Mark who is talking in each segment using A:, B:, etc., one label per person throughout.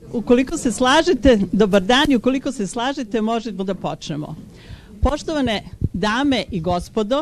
A: Ukoliko se slažete, dobar dan, i ukoliko se slažete, možemo da počnemo. Poštovane dame i gospodo,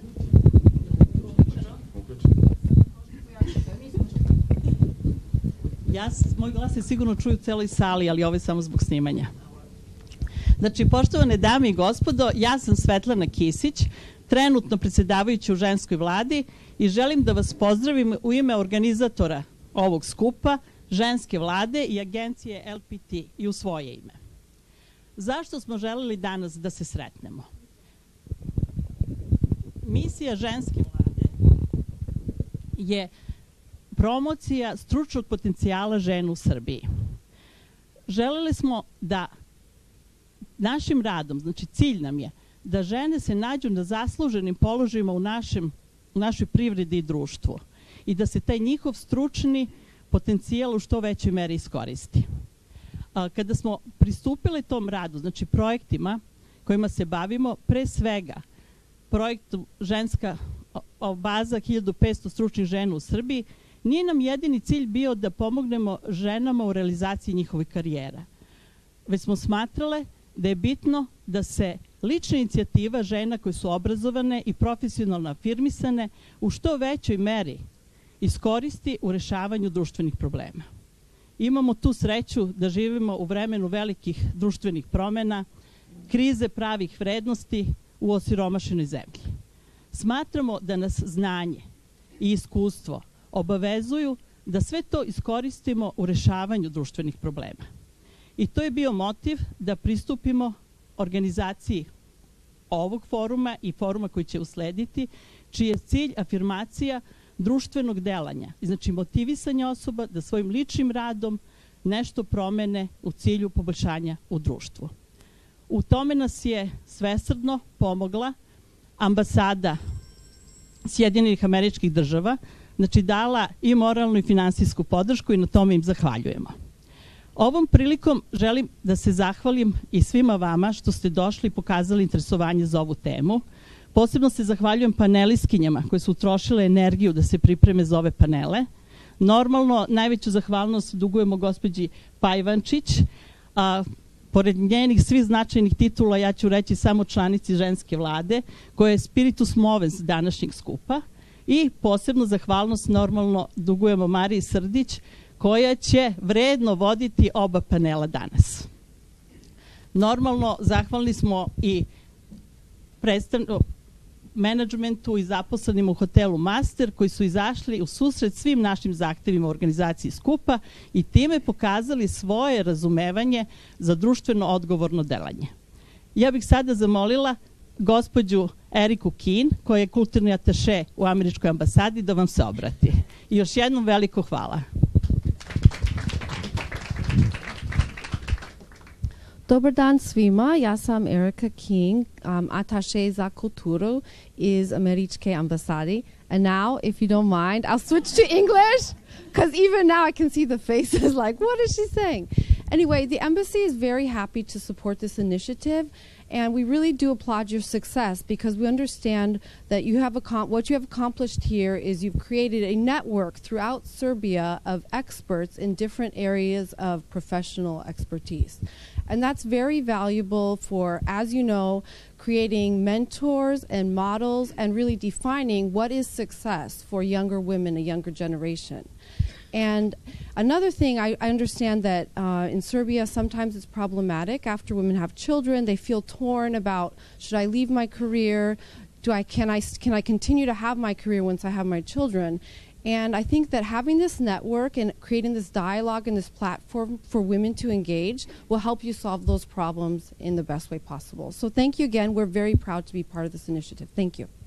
A: moj glas se sigurno čuju u celoj sali, ali ovo je samo zbog snimanja. Znači, poštovane dame i gospodo, ja sam Svetlana Kisić, trenutno predsjedavajuća u Ženskoj vladi i želim da vas pozdravim u ime organizatora ovog skupa, Ženske vlade i agencije LPT i u svoje ime. Zašto smo želeli danas da se sretnemo? Misija Ženske vlade je promocija stručnog potencijala žena u Srbiji. Želeli smo da našim radom, znači cilj nam je da žene se nađu na zasluženim položajima u našoj privredi i društvu i da se taj njihov stručni potencijal u što većoj meri iskoristi. Kada smo pristupili tom radu, znači projektima kojima se bavimo, pre svega projektu Ženska baza 1500 stručnih žena u Srbiji, nije nam jedini cilj bio da pomognemo ženama u realizaciji njihovih karijera. Već smo smatrale da je bitno da se lična inicijativa žena koje su obrazovane i profesionalno afirmisane u što većoj meri iskoristi u rešavanju društvenih problema. Imamo tu sreću da živimo u vremenu velikih društvenih promena, krize pravih vrednosti u osiromašenoj zemlji. Smatramo da nas znanje i iskustvo obavezuju da sve to iskoristimo u rešavanju društvenih problema. I to je bio motiv da pristupimo organizaciji ovog foruma i foruma koji će uslediti, čiji je cilj afirmacija društvenog delanja, znači motivisanje osoba da svojim ličnim radom nešto promene u cilju poboljšanja u društvu. U tome nas je svesrdno pomogla ambasada Sjedinjenih Američkih Država, znači dala i moralnu i finansijsku podršku i na tome im zahvaljujemo. Ovom prilikom želim da se zahvalim i svima vama što ste došli i pokazali interesovanje za ovu temu. Posebno se zahvaljujem panelistkinjama koje su utrošile energiju da se pripreme za ove panele. Normalno, najveću zahvalnost dugujemo gospođi Pajvančić. Pored njenih svih značajnih titula, ja ću reći samo članici Ženske vlade, koja je spiritus movens današnjeg skupa. I posebno zahvalnost normalno dugujemo Mariji Srdić, koja će vredno voditi oba panela danas. Normalno, zahvalni smo i menadžmentu i zaposlenim u hotelu Master koji su izašli u susret svim našim zahtevima u organizaciji skupa i time pokazali svoje razumevanje za društveno odgovorno delanje. Ja bih sada zamolila gospođu Eriku Kin, koja je kulturni ataše u Američkoj ambasadi, da vam se obrati. I još jednom veliko hvala.
B: Dobar dan svima, ja sam Erika King, attaché za kulturu iz Američke ambasade. And now, if you don't mind, I'll switch to English, because even now I can see the faces like, what is she saying? Anyway, the embassy is very happy to support this initiative, and we really do applaud your success because we understand that you have what you have accomplished here is you've created a network throughout Serbia of experts in different areas of professional expertise. And that's very valuable for, as you know, creating mentors and models and really defining what is success for younger women, a younger generation. And another thing, I understand that in Serbia sometimes it's problematic after women have children. They feel torn about, should I leave my career? Can I continue to have my career once I have my children? And I think that having this network and creating this dialogue and this platform for women to engage will help you solve those problems in the best way possible. So thank you again. We're very proud to be part of this initiative. Thank you.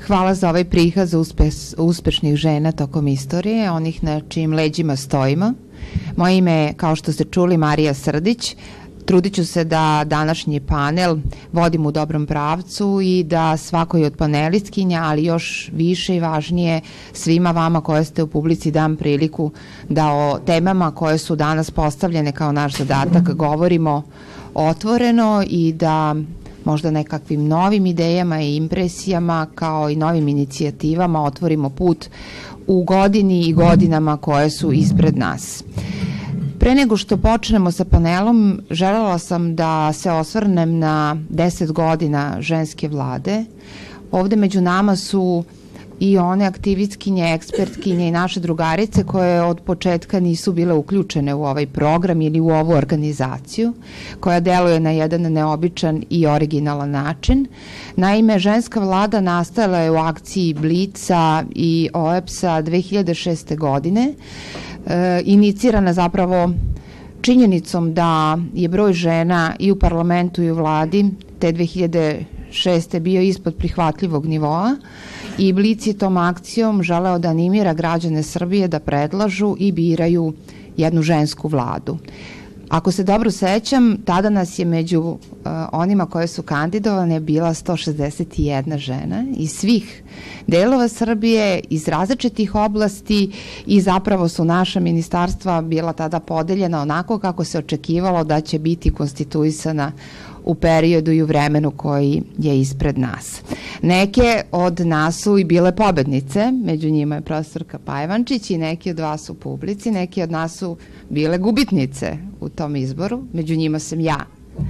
C: Hvala za ovaj prikaz uspešnih žena tokom istorije, onih na čijim leđima stojimo. Moje ime je, kao što ste čuli, Marija Srdić. Trudit ću se da današnji panel vodim u dobrom pravcu i da svakoj od panelistkinja, ali još više i važnije svima vama koje ste u publici dam priliku da o temama koje su danas postavljene kao naš zadatak govorimo otvoreno i da možda nekakvim novim idejama i impresijama kao i novim inicijativama otvorimo put u godini i godinama koje su ispred nas. Pre nego što počnemo sa panelom, želela sam da se osvrnem na 10 godina ženske vlade. Ovde među nama su i one aktivistkinje, ekspertkinje i naše drugarice koje od početka nisu bile uključene u ovaj program ili u ovu organizaciju, koja deluje na jedan neobičan i originalan način. Naime, ženska vlada nastala je u akciji Blica i OEPS-a 2006. godine, inicirana zapravo činjenicom da je broj žena i u parlamentu i u vladi te 2006. bio ispod prihvatljivog nivoa i Blic je tom akcijom želeo da animira građane Srbije da predlažu i biraju jednu žensku vladu. Ako se dobro sećam, tada nas je među onima koje su kandidovane bila 161 žena iz svih delova Srbije, iz različitih oblasti i zapravo su naša ministarstva bila tada podeljena onako kako se očekivalo da će biti konstituisana u periodu i u vremenu koji je ispred nas. Neke od nas su i bile pobednice, među njima je profesorka Pajvančić i neki od vas u publici, neki od nas su bile gubitnice u tom izboru, među njima sam ja.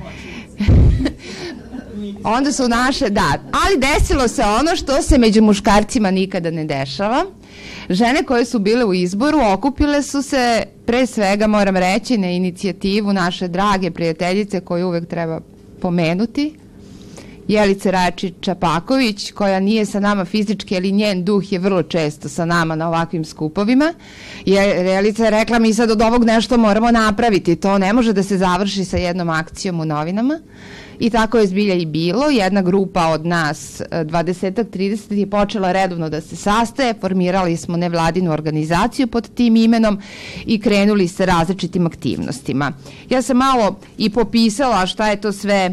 C: Onda su naše, da, ali desilo se ono što se među muškarcima nikada ne dešava. Žene koje su bile u izboru okupile su se, pre svega moram reći, na inicijativu naše drage prijateljice koju uvek treba pomenuti, Jelice Rajačić-Čapaković, koja nije sa nama fizički, ali njen duh je vrlo često sa nama na ovakvim skupovima. Jelica je rekla, mi sad od ovog nešto moramo napraviti, to ne može da se završi sa jednom akcijom u novinama. I tako je zbilja i bilo. Jedna grupa od nas, 20-30, je počela redovno da se sastaje, formirali smo nevladinu organizaciju pod tim imenom i krenuli sa različitim aktivnostima. Ja sam malo i popisala šta je to sve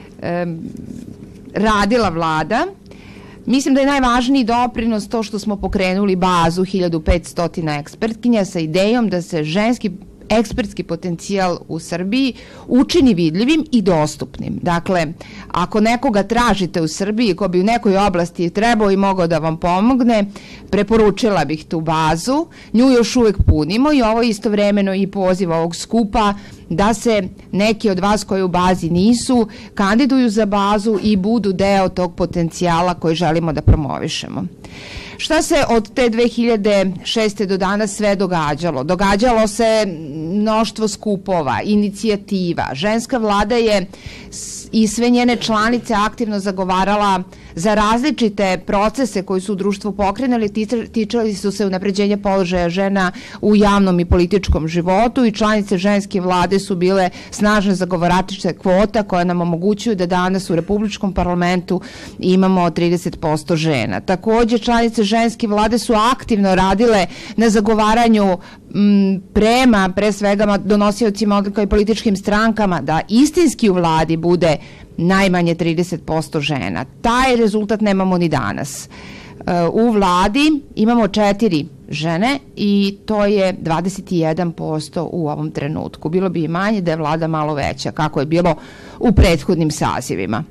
C: radila vlada. Mislim da je najvažniji doprinos to što smo pokrenuli bazu 1500 ekspertkinja sa idejom da se ženski ekspertski potencijal u Srbiji učini vidljivim i dostupnim. Dakle, ako nekoga tražite u Srbiji ko bi u nekoj oblasti trebao i mogao da vam pomogne, preporučila bih tu bazu. Nju još uvek punimo i ovo istovremeno i poziv ovog skupa da se neki od vas koji u bazi nisu kandiduju za bazu i budu deo tog potencijala koji želimo da promovišemo. Šta se od te 2006. do danas sve događalo? Događalo se mnoštvo skupova, inicijativa. Ženska vlada je i sve njene članice aktivno zagovarala za različite procese koji su u društvu pokrenuli, tičali su se unapređenja položaja žena u javnom i političkom životu i članice ženske vlade su bile snažne zagovaračice kvota koja nam omogućuju da danas u Republičkom parlamentu imamo 30% žena. Takođe, članice ženske vlade su aktivno radile na zagovaranju prema, pre svega, donosiocima odluka i političkim strankama da istinski u vladi bude najmanje 30% žena. Taj rezultat nemamo ni danas. U vladi imamo 4 žene i to je 21% u ovom trenutku. Bilo bi i manje da je vlada malo veća, kako je bilo u prethodnim sazivima.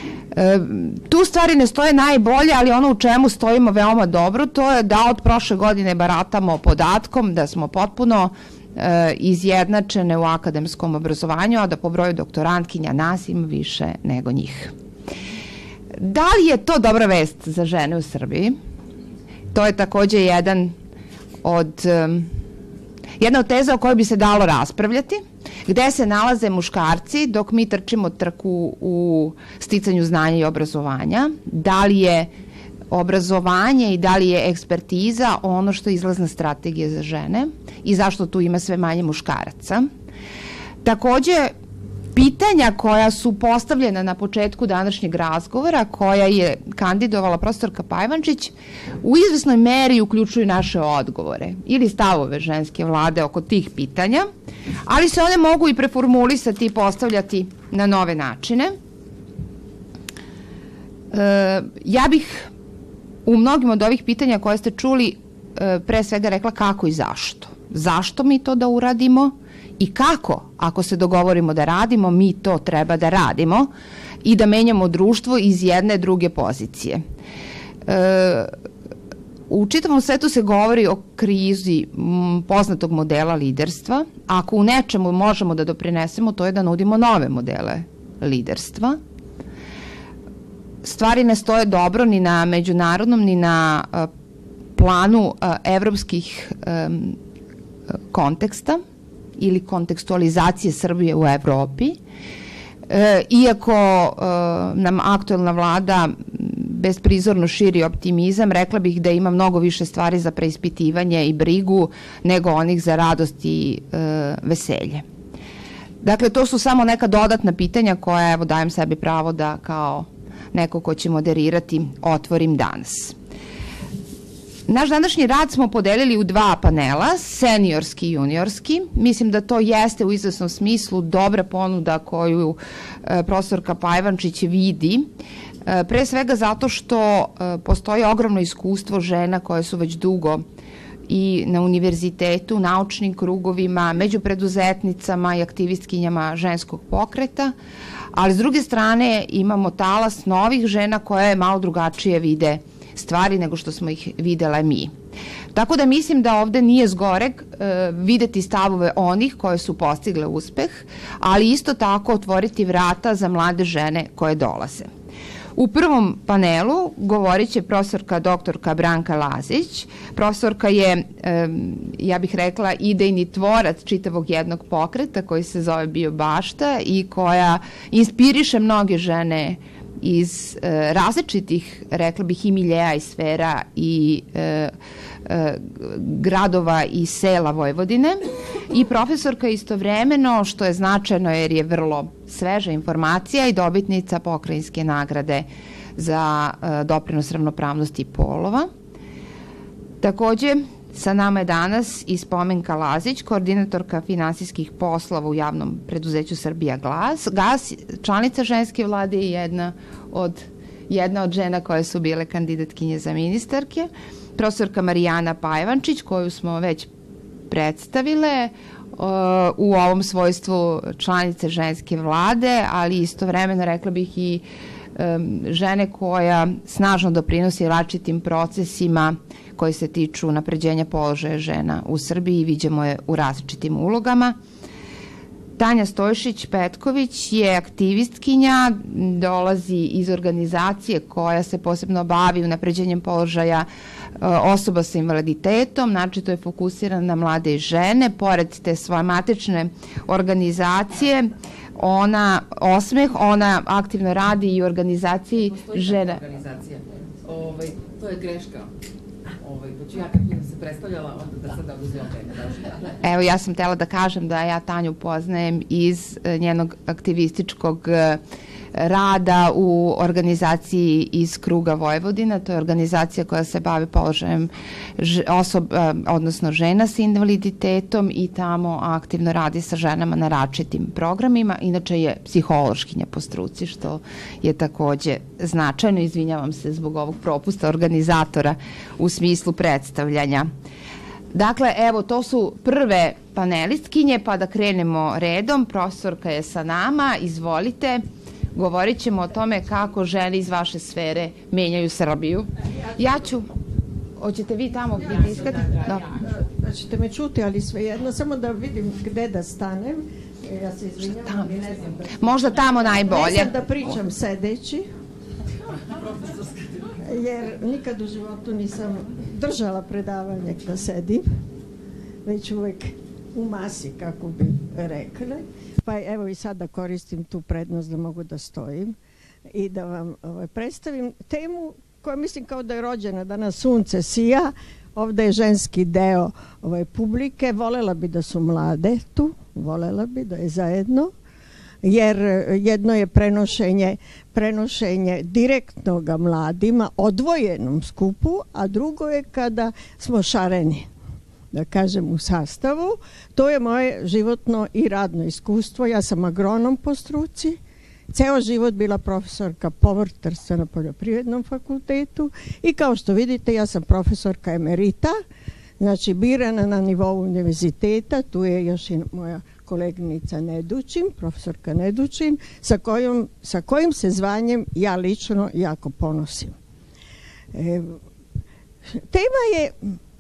C: Tu stvari ne stoje najbolje, ali ono u čemu stojimo veoma dobro, to je da od prošle godine baratamo podatkom da smo potpuno izjednačene u akademskom obrazovanju, a da po broju doktorantkinja nas ima više nego njih. Da li je to dobra vest za žene u Srbiji? To je takođe jedna od teza o kojoj bi se dalo raspravljati, gde se nalaze muškarci dok mi trčimo trku u sticanju znanja i obrazovanja, da li je obrazovanje i da li je ekspertiza ono što je izlazna strategija za žene i zašto tu ima sve manje muškaraca. Takođe, pitanja koja su postavljena na početku današnjeg razgovora, koja je kandidovala profesorka Pajvančić, u izvesnoj meri uključuju naše odgovore ili stavove ženske vlade oko tih pitanja, ali se one mogu i preformulisati i postavljati na nove načine. Ja bih u mnogim od ovih pitanja koje ste čuli pre svega rekla kako i zašto. Zašto mi to da uradimo i kako, ako se dogovorimo da radimo, mi to treba da radimo i da menjamo društvo iz jedne druge pozicije. U čitavom svetu se govori o krizi poznatog modela liderstva. Ako u nečemu možemo da doprinesemo, to je da nudimo nove modele liderstva. Stvari ne stoje dobro ni na međunarodnom, ni na planu evropskih konteksta ili kontekstualizacije Srbije u Evropi. Iako nam aktuelna vlada besprizorno širi optimizam, rekla bih da ima mnogo više stvari za preispitivanje i brigu nego onih za radost i veselje. Dakle, to su samo neka dodatna pitanja koja, evo, dajem sebi pravo da kao neko ko će moderirati otvorim danas. Naš današnji rad smo podelili u dva panela, seniorski i juniorski. Mislim da to jeste u izvesnom smislu dobra ponuda koju profesorka Pajvančić vidi, pre svega zato što postoji ogromno iskustvo žena koje su već dugo i na univerzitetu, naučnim krugovima, među preduzetnicama i aktivistkinjama ženskog pokreta, ali s druge strane imamo talas novih žena koje malo drugačije vide stvari nego što smo ih videle mi. Tako da mislim da ovde nije zgoreg videti stavove onih koje su postigle uspeh, ali isto tako otvoriti vrata za mlade žene koje dolaze. U prvom panelu govorit će profesorka doktorka Branka Lazić. Profesorka je, ja bih rekla, idejni tvorac čitavog jednog pokreta koji se zove Biobašta i koja inspiriše mnoge žene iz različitih, rekla bih, i miljeja i sfera i gradova i sela Vojvodine i profesorka istovremeno, što je značajno jer je vrlo sveža informacija, i dobitnica pokrajinske nagrade za doprinos ravnopravnosti polova. Takođe, sa nama je danas i Spomenka Lazić, koordinatorka finansijskih poslova u javnom preduzeću Srbija Gas, članica ženske vlade i jedna od žena koje su bile kandidatkinje za ministarke, profesorka Marijana Pajvančić, koju smo već predstavile u ovom svojstvu članice ženske vlade, ali istovremeno rekla bih i žene koja snažno doprinosi različitim procesima koji se tiču napređenja položaja žena u Srbiji i viđamo je u različitim ulogama. Tanja Stojšić-Petković je aktivistkinja, dolazi iz organizacije koja se posebno bavi unapređenjem položaja osoba sa invaliditetom, znači to je fokusirana na mlade i žene. Pored te svoje matične organizacije, ona aktivno radi i u organizaciji žena.
D: Organizacija. To je greška. Pa ću ja kad budem se predstavljala, onda da sada oduzela teme.
C: Evo, ja sam htela da kažem da ja Tanju poznajem iz njenog aktivističkog rada u organizaciji iz kruga Vojvodina. To je organizacija koja se bavi položajem odnosno žena sa invaliditetom i tamo aktivno radi sa ženama na različitim programima. Inače je psihološkinja po struci, što je takođe značajno. Izvinjavam se zbog ovog propusta organizatora u smislu predstavljanja. Dakle, evo, to su prve panelistkinje, pa da krenemo redom. Profesorka je sa nama, izvolite. Govorit ćemo o tome kako žene iz vaše sfere menjaju Srbiju. Ja ću... Hoćete vi tamo pritiskati?
E: Da ćete me čuti, ali svejedno, samo da vidim gde da stanem. Ja se izvinjam, ali ne znam da...
C: Možda tamo najbolje.
E: Ne znam da pričam sedeći, jer nikad u životu nisam držala predavanje da sedim, već uvek u masi, kako bi rekli. Pa evo i sad da koristim tu prednost da mogu da stojim i da vam predstavim temu koja mislim kao da je rođena, danas sunce sija, ovde je ženski deo publike, volela bi da su mlade tu, volela bi da je zajedno jer jedno je prenošenje direktnoga mladima, odvojenom skupu, a drugo je kada smo šareni, da kažem, u sastavu. To je moje životno i radno iskustvo. Ja sam agronom po struci, ceo život bila profesorka povrtarstva na Poljoprivrednom fakultetu i kao što vidite ja sam profesorka emerita, znači birana na nivou univerziteta. Tu je još i moja koleginica Nedučin, profesorka Nedučin, sa kojim se zvanjem ja lično jako ponosim. Tema je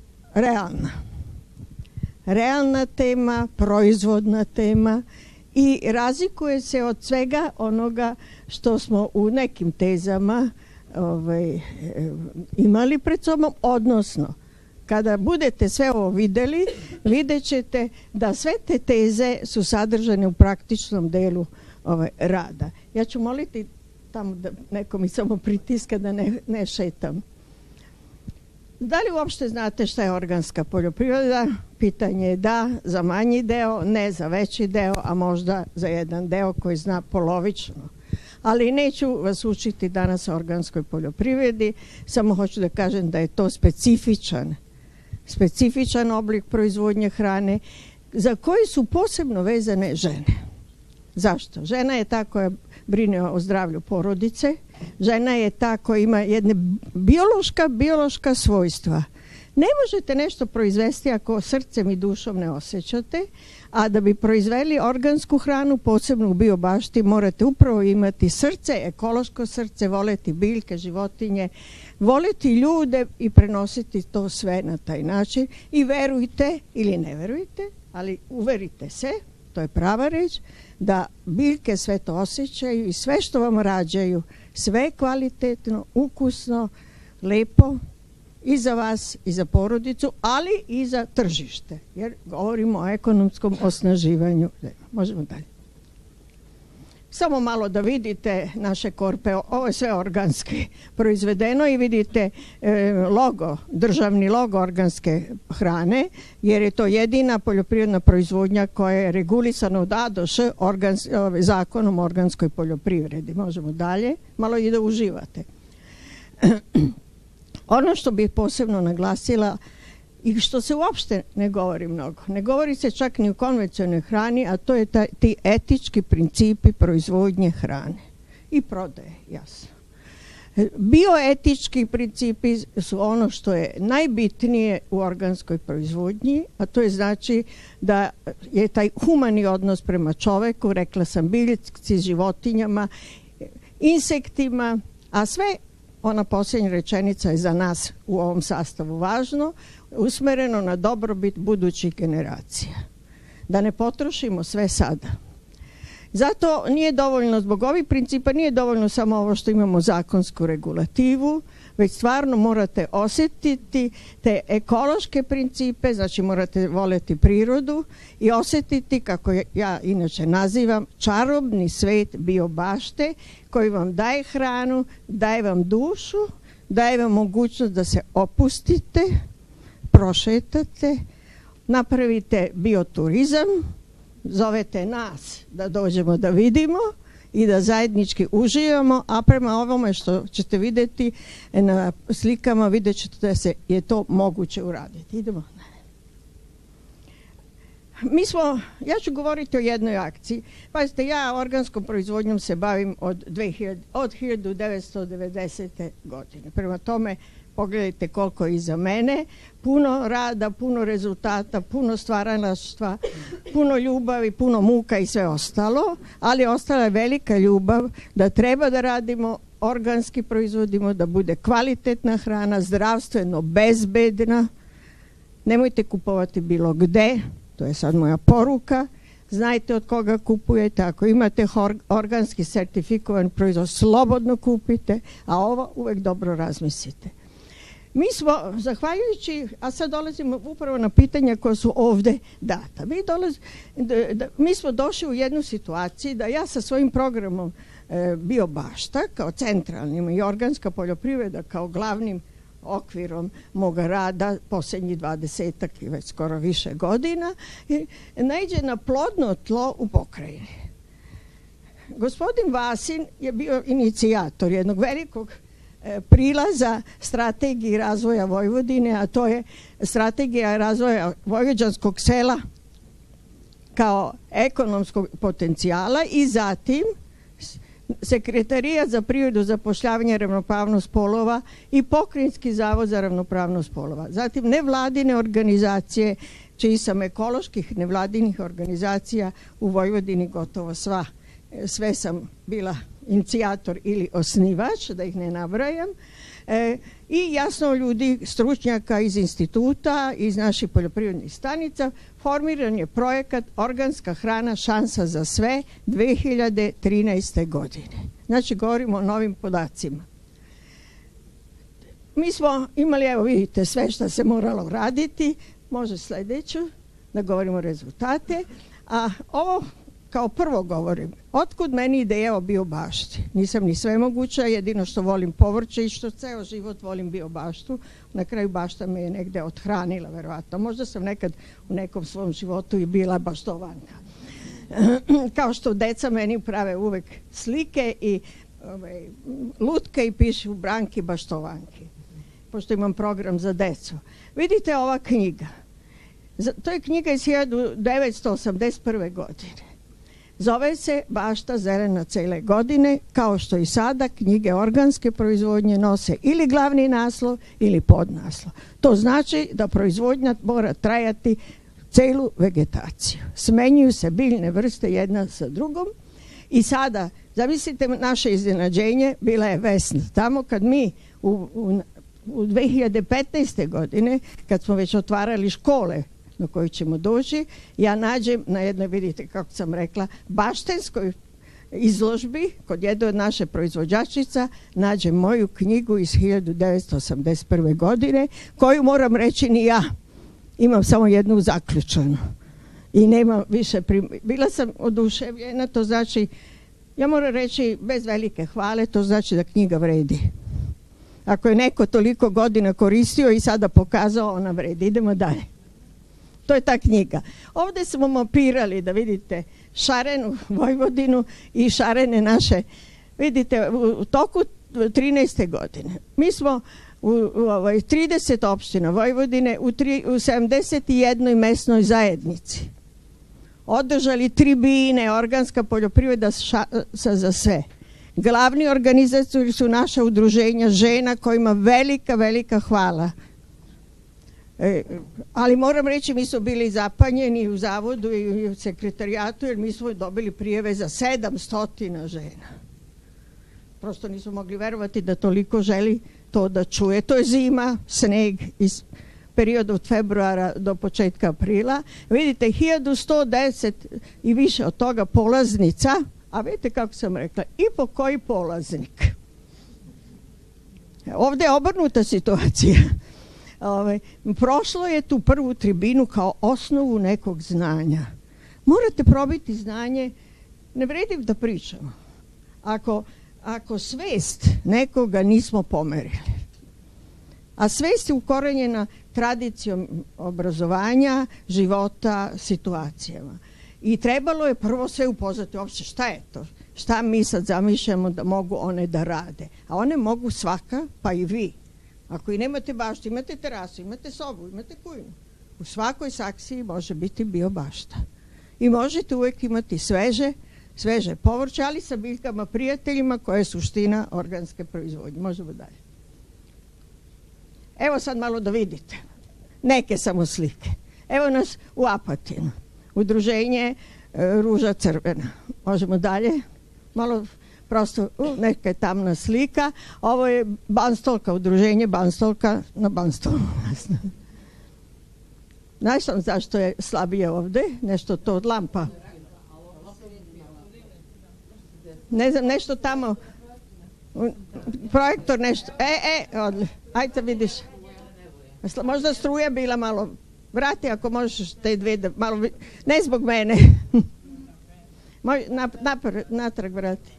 E: realna tema, proizvodna tema i razlikuje se od svega onoga što smo u nekim tezama imali pred sobom, odnosno kada budete sve ovo vidjeli, vidjet ćete da sve te teze su sadržane u praktičnom delu rada. Ja ću moliti tamo da neko mi samo pritiska da ne šetam. Da li uopšte znate šta je organska poljoprivreda? Pitanje je da za manji deo, ne za veći deo, a možda za jedan deo koji zna polovično. Ali neću vas učiti danas o organskoj poljoprivredi, samo hoću da kažem da je to specifičan oblik proizvodnje hrane za koji su posebno vezane žene. Zašto? Žena je ta koja brine o zdravlju porodice, žena je ta koja ima jedne biološka svojstva. Ne možete nešto proizvesti ako srcem i dušom ne osjećate, a da bi proizveli organsku hranu, posebno u biobašti, morate upravo imati srce, ekološko srce, voleti biljke, životinje, voleti ljude i prenositi to sve na taj način. I verujte ili ne verujte, ali uverite se, to je prava reč, da biljke sve to osjećaju i sve što vam rađaju, sve kvalitetno, ukusno, lepo i za vas i za porodicu, ali i za tržište, jer govorimo o ekonomskom osnaživanju. Možemo dalje. Samo malo da vidite naše korpe, ovo je sve organski proizvedeno i vidite državni logo organske hrane, jer je to jedina poljoprivredna proizvodnja koja je regulisana od A do Š zakonom o organskoj poljoprivredi. Možemo dalje, malo i da uživate. Ono što bih posebno naglasila i što se uopšte ne govori mnogo, ne govori se čak ni u konvencionalnoj hrani, a to je ti etički principi proizvodnje hrane i prodaje, jasno. Bioetički principi su ono što je najbitnije u organskoj proizvodnji, a to je znači da je taj humani odnos prema čoveku, rekla sam, biljci, životinjama, insektima, a sve, ona posljednja rečenica je za nas u ovom sastavu važno, usmereno na dobrobit budućih generacija. Da ne potrošimo sve sada. Zato nije dovoljno, zbog ovih principa, nije dovoljno samo ovo što imamo zakonsku regulativu, već stvarno morate osjetiti te ekološke principe, znači morate voljeti prirodu i osjetiti, kako ja inače nazivam, čarobni svet biobašte koji vam daje hranu, daje vam dušu, daje vam mogućnost da se opustite, prošetate, napravite bioturizam, zovete nas da dođemo da vidimo i da zajednički uživamo, a prema ovome što ćete vidjeti na slikama vidjet ćete da se je to moguće uraditi. Idemo. Ja ću govoriti o jednoj akciji. Pazite, ja organskom proizvodnjom se bavim od 1990. godine. Prema tome, pogledajte koliko je iza mene. Puno rada, puno rezultata, puno stvaralaštva, puno ljubavi, puno muka i sve ostalo, ali ostala je velika ljubav da treba da radimo, organski proizvodimo, da bude kvalitetna hrana, zdravstveno bezbedna. Nemojte kupovati bilo gde, to je sad moja poruka. Znajte od koga kupujete, ako imate organski sertifikovan proizvod, slobodno kupite, a ovo uvek dobro razmislite. Mi smo, zahvaljujući, a sad dolazimo upravo na pitanja koja su ovde data. Mi smo došli u jednu situaciju da ja sa svojim programom biobašta kao centralnim i organska poljoprivreda kao glavnim okvirom moga rada posljednjih 20 i već skoro više godina naiđe na plodno tlo u pokrajini. Gospodin Vasin je bio inicijator jednog velikog prilaza strategiji razvoja Vojvodine, a to je strategija razvoja vojvođanskog sela kao ekonomskog potencijala i zatim Sekretarijat za privredu, zapošljavanje i ravnopravnost polova i Pokrajinski zavod za ravnopravnost polova. Zatim nevladine organizacije, čiji sam ekoloških nevladinih organizacija u Vojvodini gotovo sve sam bila inicijator ili osnivač, da ih ne nabrajam, i jasno ljudi, stručnjaka iz instituta, iz naših poljoprivrednih stanica. Formiran je projekat Organska hrana šansa za sve 2013. godine. Znači govorimo o novim podacima. Mi smo imali, evo vidite, sve što se moralo raditi. Može sljedeću da govorimo rezultate. A ovo kao prvo govorim, otkud meni ideja o biobašti? Nisam ni svemoguća, jedino što volim povrće i što ceo život volim biobaštu. Na kraju bašta me je negde othranila, verovatno. Možda sam nekad u nekom svom životu i bila baštovanka. Kao što deca meni prave uvek slike i lutke i pišu Branki baštovanki, pošto imam program za decu. Vidite ova knjiga. To je knjiga iz 1981. godine. Zove se Bašta zelena cele godine, kao što i sada knjige organske proizvodnje nose ili glavni naslov ili podnaslov. To znači da proizvodnja mora trajati celu vegetaciju. Smenjuju se biljne vrste jedna sa drugom i sada, zamislite naše iznenađenje, bila je Vesna. Tamo kad mi u 2015. godine, kad smo već otvarali škole na koju ćemo doći, ja nađem na jednoj, vidite kako sam rekla, baštenskoj izložbi kod jedne od naše proizvođačica, nađem moju knjigu iz 1981. godine, koju moram reći ni ja. Imam samo jednu zaključanu i nema više bila sam oduševljena, to znači, ja moram reći bez velike hvale, to znači da knjiga vredi. Ako je neko toliko godina koristio i sada pokazao, ona vredi. Idemo dalje. To je ta knjiga. Ovdje smo mapirali, da vidite, šarenu Vojvodinu i šarene naše. Vidite, u toku 13. godine mi smo u 30 opština Vojvodine u 71. mesnoj zajednici održali tribine, organska poljoprivreda za sve. Glavni organizatori su naša udruženja žena kojima velika hvala. Ali moram reći, mi smo bili zapanjeni u zavodu i u sekretarijatu, jer mi smo dobili prijave za 700 žena. Prosto nismo mogli verovati da toliko želi to da čuje. To je zima, sneg iz perioda od februara do početka aprila. Vidite, 1110 i više od toga polaznica, a vidite kako sam rekla, i po koji polaznik. Ovdje je obrnuta situacija. Prošlo je tu prvu tribinu kao osnovu nekog znanja. Morate probiti znanje, ne vredi da pričamo. Ako svest nekoga nismo pomerili, a svest je ukorenjena tradicijom obrazovanja, života, situacijama. I trebalo je prvo sve upoznati uopšte šta je to, šta mi sad zamišljamo da mogu one da rade. A one mogu svaka, pa i vi. Ako i nemate baštu, imate terasu, imate sobu, imate kujnu. U svakoj saksiji može biti biobašta. I možete uvijek imati sveže povrće, ali sa biljkama prijateljima, koja je suština organske proizvodnje. Možemo dalje. Evo sad malo da vidite. Neke samo slike. Evo nas u Apatinu. Udruženje Ruža crvena. Možemo dalje. Malo prosto neka je tamna slika. Ovo je Banstolka, udruženje Banstolka na Banstolu. Znaš sam zašto je slabije ovdje? Nešto to od lampa. Ne znam, nešto tamo. Projektor nešto. Ajde vidiš. Možda struja bila malo. Vrati ako možeš te dve da malo. Ne zbog mene. Natrag vrati.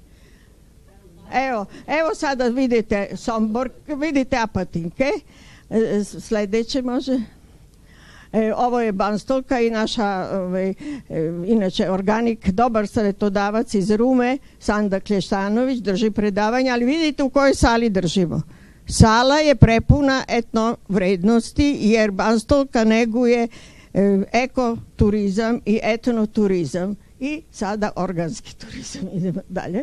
E: Evo sada vidite Sombor, vidite Apatinke. Sljedeće može. Ovo je Banstolka i naša, inače, organik, dobar savjetodavac iz Rume, Sanda Klješanović, drži predavanja, ali vidite u kojoj sali držimo. Sala je prepuna etno vrednosti, jer Banstolka neguje ekoturizam i etnoturizam i sada organski turizam. Idemo dalje.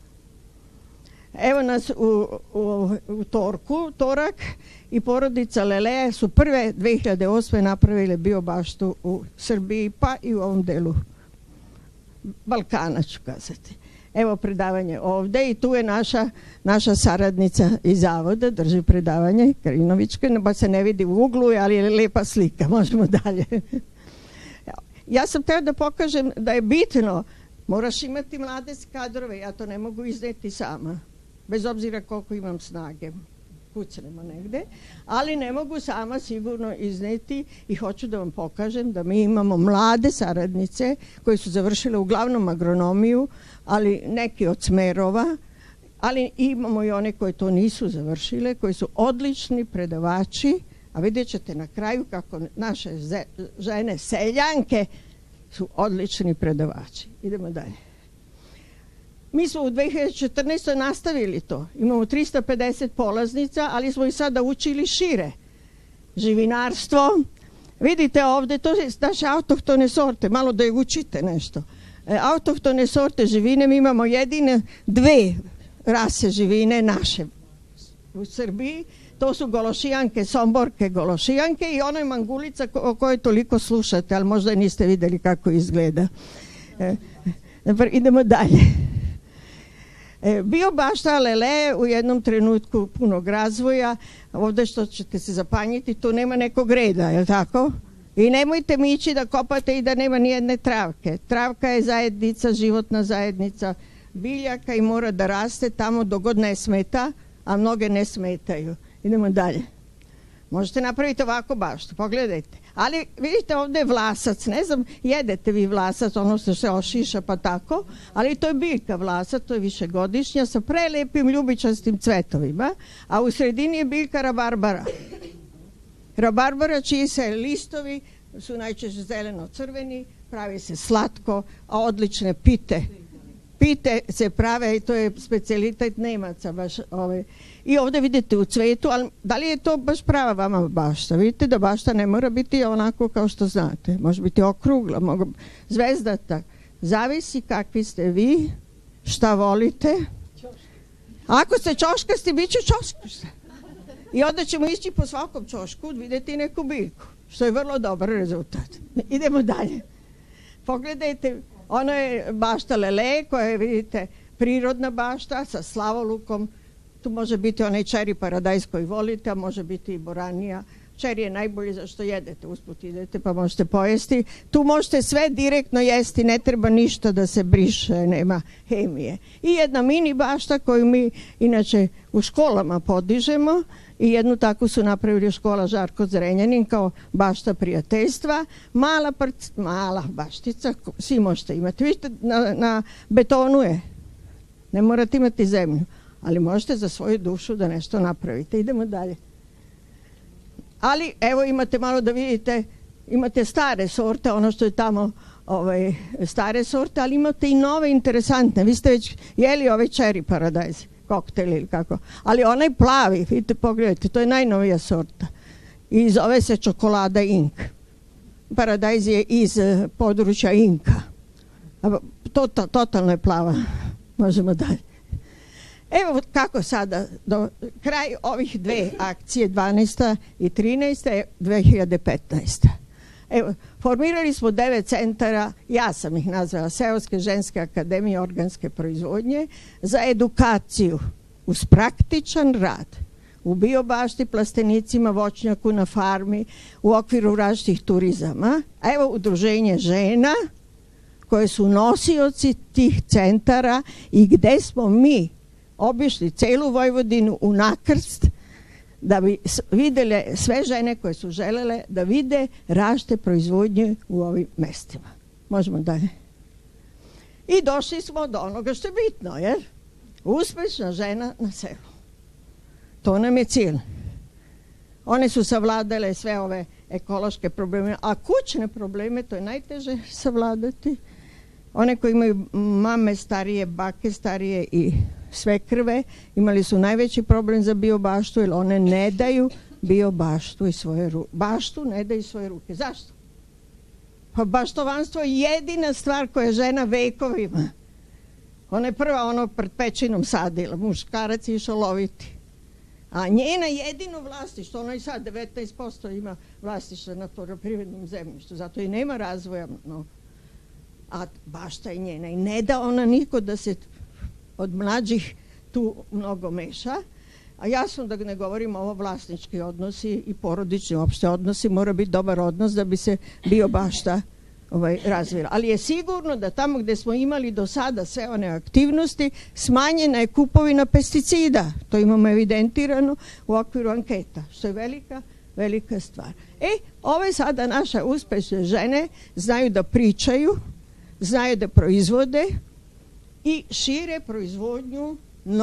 E: Evo nas u Torak i porodica Lelea su prve 2008. napravile biobaštu u Srbiji, pa i u ovom delu Balkana, ću kazati. Evo predavanje ovde i tu je naša saradnica iz zavoda, drži predavanje, Karinovićka, ba se ne vidi u uglu, ali je lepa slika, možemo dalje. Ja sam htela da pokažem da je bitno, moraš imati mlade kadrove, ja to ne mogu izneti sama, bez obzira koliko imam snage, kucnemo negde, ali ne mogu sama sigurno izneti i hoću da vam pokažem da mi imamo mlade saradnice koje su završile uglavnom agronomiju, ali neki od smerova, ali imamo i one koje to nisu završile, koji su odlični predavači, a vidjet ćete na kraju kako naše žene seljanke su odlični predavači. Idemo dalje. Mi smo u 2014. nastavili to. Imamo 350 polaznica, ali smo i sada učili šire. Živinarstvo. Vidite ovde, to je naše autohtone sorte, malo da je učite nešto. Autohtone sorte živine, mi imamo jedine 2 rase živine naše u Srbiji. To su gološijanke, somborke gološijanke i ona je mangulica o kojoj toliko slušate, ali možda niste videli kako izgleda. Idemo dalje. Biobašta Lele u jednom trenutku punog razvoja, ovde što ćete se zapanjiti, tu nema nekog reda, je li tako? I nemojte mi ići da kopate i da nema nijedne travke. Travka je zajednica, životna zajednica biljaka i mora da raste tamo dok god ne smeta, a mnoge ne smetaju. Idemo dalje. Možete napraviti ovako baštu, pogledajte. Ali vidite ovde je vlasac, ne znam, jedete vi vlasac, ono se ošiša pa tako, ali to je biljka vlasac, to je višegodišnja sa prelepim ljubičastim cvetovima, a u sredini je biljka rabarbara. Rabarbara čiji se listovi su najčešće zeleno-crveni, pravi se slatko, a odlične pite. Pite se prave i to je specijalitet Nemaca baš I ovde vidite u cvetu, ali da li je to baš prava vama bašta? Vidite da bašta ne mora biti onako kao što znate. Može biti okrugla, zvezdata. Zavisi kakvi ste vi, šta volite. Ako ste čoškasti, bit će čoškasti. I onda ćemo ići po svakom čošku, vidjeti neku biljku, što je vrlo dobar rezultat. Idemo dalje. Pogledajte, ono je bašta Lele, koja je, vidite, prirodna bašta sa slavolukom. Tu može biti onaj čeri paradajz koji volite, a može biti i boranija. Čeri je najbolji zašto jedete, usput idete pa možete pojesti. Tu možete sve direktno jesti, ne treba ništa da se briše, nema hemije. I jedna mini bašta koju mi inače u školama podižemo i jednu takvu su napravili škola Žarko Zrenjanin kao bašta prijateljstva. Mala baštica, svi možete imati. Vidite, na betonu je, ne morate imati zemlju, ali možete za svoju dušu da nešto napravite. Idemo dalje. Ali evo imate malo da vidite, imate stare sorte, ono što je tamo stare sorte, ali imate i nove interesantne. Vi ste već jeli ove čeri paradajz, koktel ili kako. Ali onaj plavi, vidite, pogledajte, to je najnovija sorta. I zove se čokolada Ink. Paradajz je iz područja Inka. Totalno je plava. Možemo dalje. Evo kako sada, do kraj ovih 2 akcije, 12. i 13. je 2015. Evo, formirali smo 9 centara, ja sam ih nazvala Seoske ženske akademije organske proizvodnje, za edukaciju uz praktičan rad u biobašti, plastenicima, voćnjaku, na farmi, u okviru različitih turizama. A evo udruženje žena koje su nosioci tih centara i gde smo mi obišli celu Vojvodinu u nakrst da bi videle sve žene koje su želele da vide različite proizvodnje u ovim mestima. Možemo dalje. I došli smo do onoga što je bitno, jer uspešna žena na selu. To nam je cilj. One su savladale sve ove ekološke probleme, a kućne probleme, to je najteže savladati. One koji imaju mame starije, bake starije i svekrve, imali su najveći problem za biobaštu, jer one ne daju biobaštu i svoje ruke. Baštu ne daju svoje ruke. Zašto? Pa baštovanstvo je jedina stvar koja je žena vekovima. Ona je prva pred pećinom sadila, muškarac je išao loviti. A njena jedino vlasništvo, ona i sad 19% ima vlasništva na poljoprivrednom zemljištu, zato i nema razvoja mnogo. A bašta je njena i ne da ona niko da se od mlađih tu mnogo meša. A jasno da ne govorimo ovo vlasnički odnosi i porodični uopšte odnosi, mora biti dobar odnos da bi se biobašta razvila. Ali je sigurno da tamo gde smo imali do sada sve one aktivnosti, smanjena je kupovina pesticida. To imamo evidentirano u okviru anketa, što je velika stvar. Ove sada naše uspešne žene znaju da pričaju, znaju da proizvode i šire proizvodnju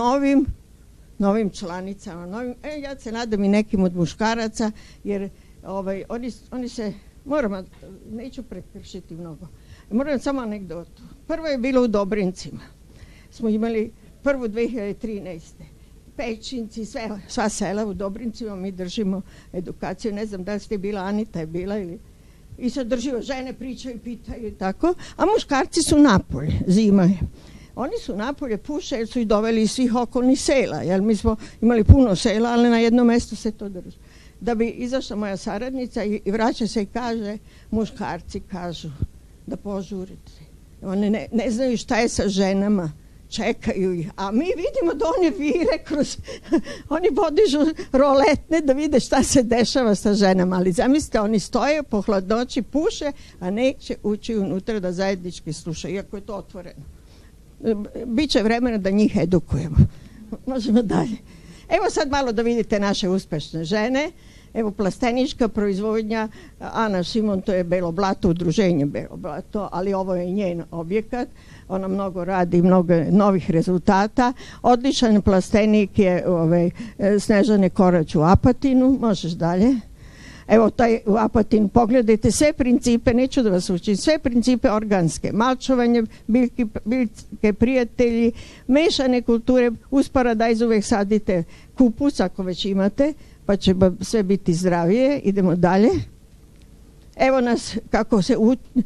E: novim članicama. Ja se nadam i nekim od muškaraca, jer oni se, neću prekršiti mnogo, moram samo anegdotu. Prvo je bilo u Dobrincima. Smo imali prvu 2013. Pećinci, sva sela u Dobrincima, mi držimo edukaciju. Ne znam da li ste bila, Anita je bila i sad držimo, žene pričaju, pitaju i tako, a muškarci su napolje, zima je. Oni su napolje puše jer su ih doveli iz svih okolnih sela, jer mi smo imali puno sela, ali na jednom mjestu se to drži. Da bi izašla moja saradnica i vraća se i kaže, muškarci kažu da požurite. Oni ne znaju šta je sa ženama, čekaju ih, a mi vidimo da oni vire oni podižu roletne da vide šta se dešava sa ženama, ali zamislite, oni stoje po hladnoći, puše, a neće ući unutra da zajednički slušaju, iako je to otvoreno. Biće vremena da njih edukujemo. Možemo dalje. Evo sad malo da vidite naše uspešne žene. Evo plastenička proizvodnja, Ana Šimon, to je Belo Blato, udruženje Belo Blato, ali ovo je njen objekat. Ona mnogo radi, mnogo novih rezultata. Odličan plastenik je Snežane Korać u Apatinu. Možeš dalje. Evo taj u Apatinu, pogledajte sve principe, neću da vas učim, sve principe organske, malčovanje, biljke prijatelji, mešane kulture, uz paradajz uvek sadite kupus ako već imate, pa će sve biti zdravije. Idemo dalje. Evo nas kako se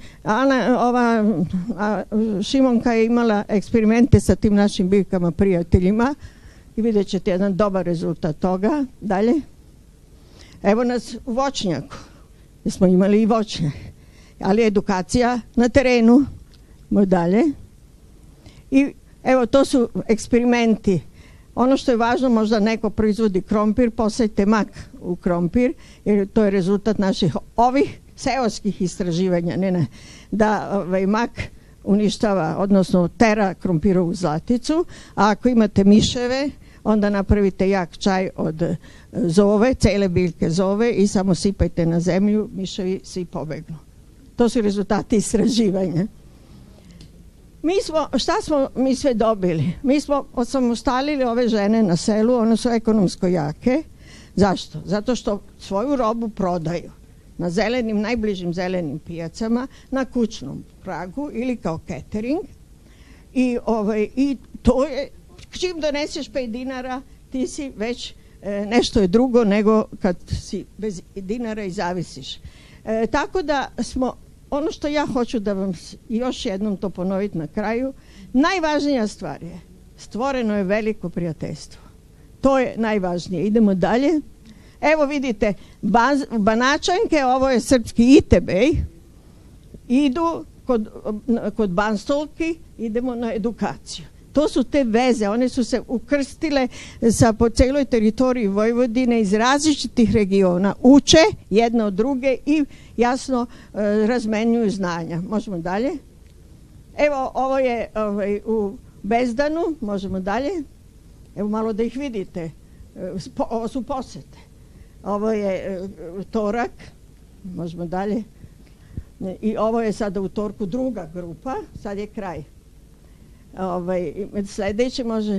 E: Šimonka je imala eksperimente sa tim našim biljkama prijateljima i vidjet ćete jedan dobar rezultat toga. Dalje. Evo nas u voćnjaku, gdje smo imali i voćnjak, ali edukacija na terenu. Dalje. I evo to su eksperimenti. Ono što je važno, možda neko proizvodi krompir, posejte mak u krompir, jer to je rezultat naših ovih seoskih istraživanja, da mak uništava, odnosno tera krompirovu zlaticu, a ako imate miševe, onda napravite jak čaj od zove, cele biljke zove i samo sipajte na zemlju, miševi svi pobegnu. To su rezultati istraživanja. Šta smo mi sve dobili? Mi smo osamostalili ove žene na selu, one su ekonomsko jake. Zašto? Zato što svoju robu prodaju na najbližim zelenim pijacama, na kućnom pragu ili kao catering. I to je, čim doneseš 5 dinara, ti si već nešto je drugo nego kad si bez dinara i zavisiš. Tako da smo, ono što ja hoću da vam još jednom to ponoviti na kraju, najvažnija stvar je, stvoreno je veliko prijateljstvo. To je najvažnije. Idemo dalje. Evo vidite, Banačanke, ovo je srpski Itebej, idu kod Banstolki, idemo na edukaciju. To su te veze, one su se ukrstile po celoj teritoriji Vojvodine iz različitih regiona, uče jedna od druge i jasno razmenjuju znanja. Možemo dalje. Evo, ovo je u Bezdanu, možemo dalje. Evo malo da ih vidite. Ovo su posete. Ovo je Torak, možemo dalje. I ovo je sada u Torku druga grupa, sad je kraj. Sledeće može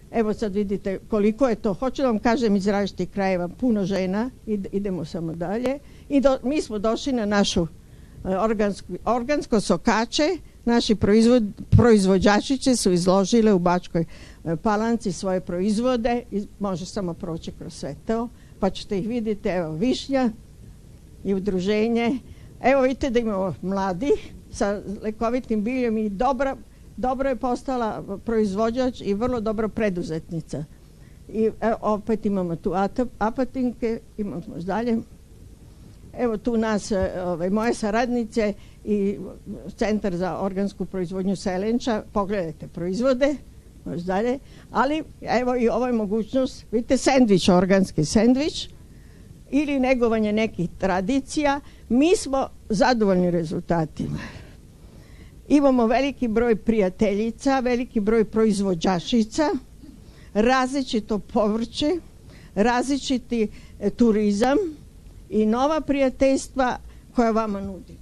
E: Evo sad vidite koliko je to, hoću da vam kažem iz različitih krajeva, puno žena, idemo samo dalje. I mi smo došli na našu organsko sokače, naši proizvođačiće su izložile u Bačkoj Palanci svoje proizvode, može samo proći kroz sve to, pa ćete ih vidjeti, evo Višnja i udruženje, evo vidite da imamo mladih sa lekovitim biljem i dobro je postala proizvođač i vrlo dobro preduzetnica. I opet imamo tu Apatinke, imamo dalje. Evo tu nas, moje saradnice i Centar za organsku proizvodnju Selenča, pogledajte proizvode, može dalje, ali evo i ovo je mogućnost, vidite sendvič, organski sendvič ili negovanje nekih tradicija, mi smo zadovoljni rezultatima. Imamo veliki broj prijateljica, veliki broj proizvođačica, različito povrće, različiti turizam i nova prijateljstva koja vama nudimo.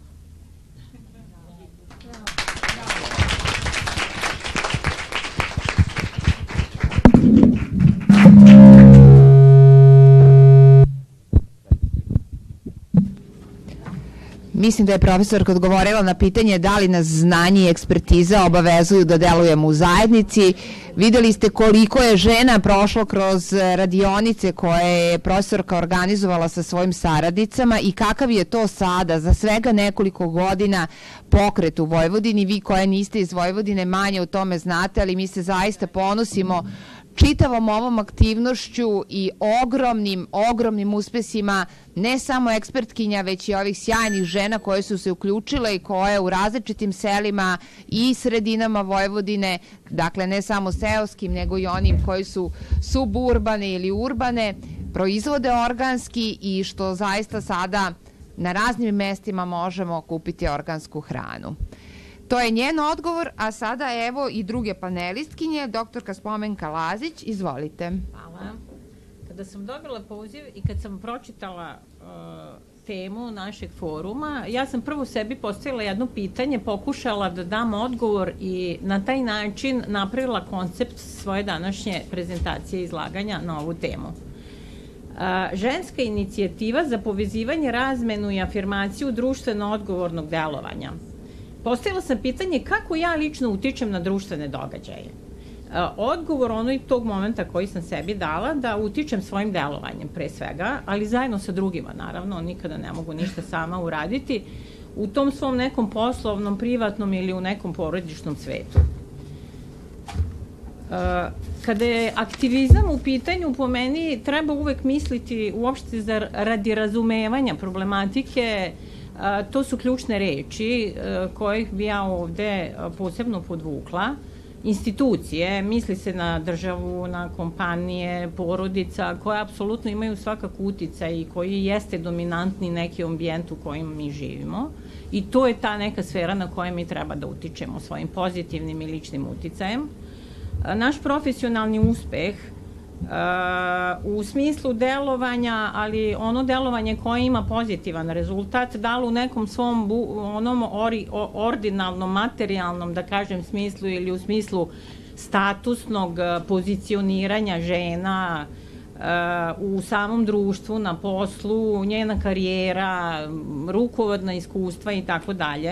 C: Mislim da je profesorka odgovorila na pitanje da li nas znanje i ekspertiza obavezuju da delujemo u zajednici. Videli ste koliko je žena prošlo kroz radionice koje je profesorka organizovala sa svojim saradnicama i kakav je to sada za svega nekoliko godina pokret u Vojvodini. Vi koje niste iz Vojvodine manje o tome znate, ali mi se zaista ponosimo čitavom ovom aktivnošću i ogromnim uspesima ne samo ekspertkinja, već i ovih sjajnih žena koje su se uključile i koje u različitim selima i sredinama Vojvodine, dakle ne samo seoskim, nego i onim koji su suburbane ili urbane, proizvode organski i što zaista sada na raznim mestima možemo kupiti organsku hranu. To je njen odgovor, a sada evo i druge panelistkinje, doktorka Spomenka Lazić, izvolite.
F: Hvala. Kada sam dobila poziv i kad sam pročitala temu našeg foruma, ja sam prvo sebi postavila jedno pitanje, pokušala da dam odgovor i na taj način napravila koncept svoje današnje prezentacije i izlaganja na ovu temu. Ženska inicijativa za povezivanje, razmenu i afirmaciju društveno odgovornog delovanja. Postavila sam pitanje kako ja lično utičem na društvene događaje. Odgovor onog tog momenta koji sam sebi dala da utičem svojim delovanjem pre svega, ali zajedno sa drugima naravno, nikada ne mogu ništa sama uraditi, u tom svom nekom poslovnom, privatnom ili u nekom porodičnom svetu. Kada je aktivizam u pitanju, po meni treba uvek misliti uopšte radi razumevanja problematike. To su ključne reči kojih bi ja ovde posebno podvukla. Institucije, misli se na državu, na kompanije, porodica, koje apsolutno imaju svakak uticaj i koji jeste dominantni neki ambijent u kojem mi živimo. I to je ta neka sfera na kojoj mi treba da utičemo svojim pozitivnim i ličnim uticajem. Naš profesionalni uspeh u smislu delovanja, ali ono delovanje koje ima pozitivan rezultat, da li u nekom svom onom ordinalnom, materijalnom, da kažem, smislu ili u smislu statusnog pozicioniranja žena u samom društvu, na poslu, njena karijera, rukovodna iskustva i tako dalje.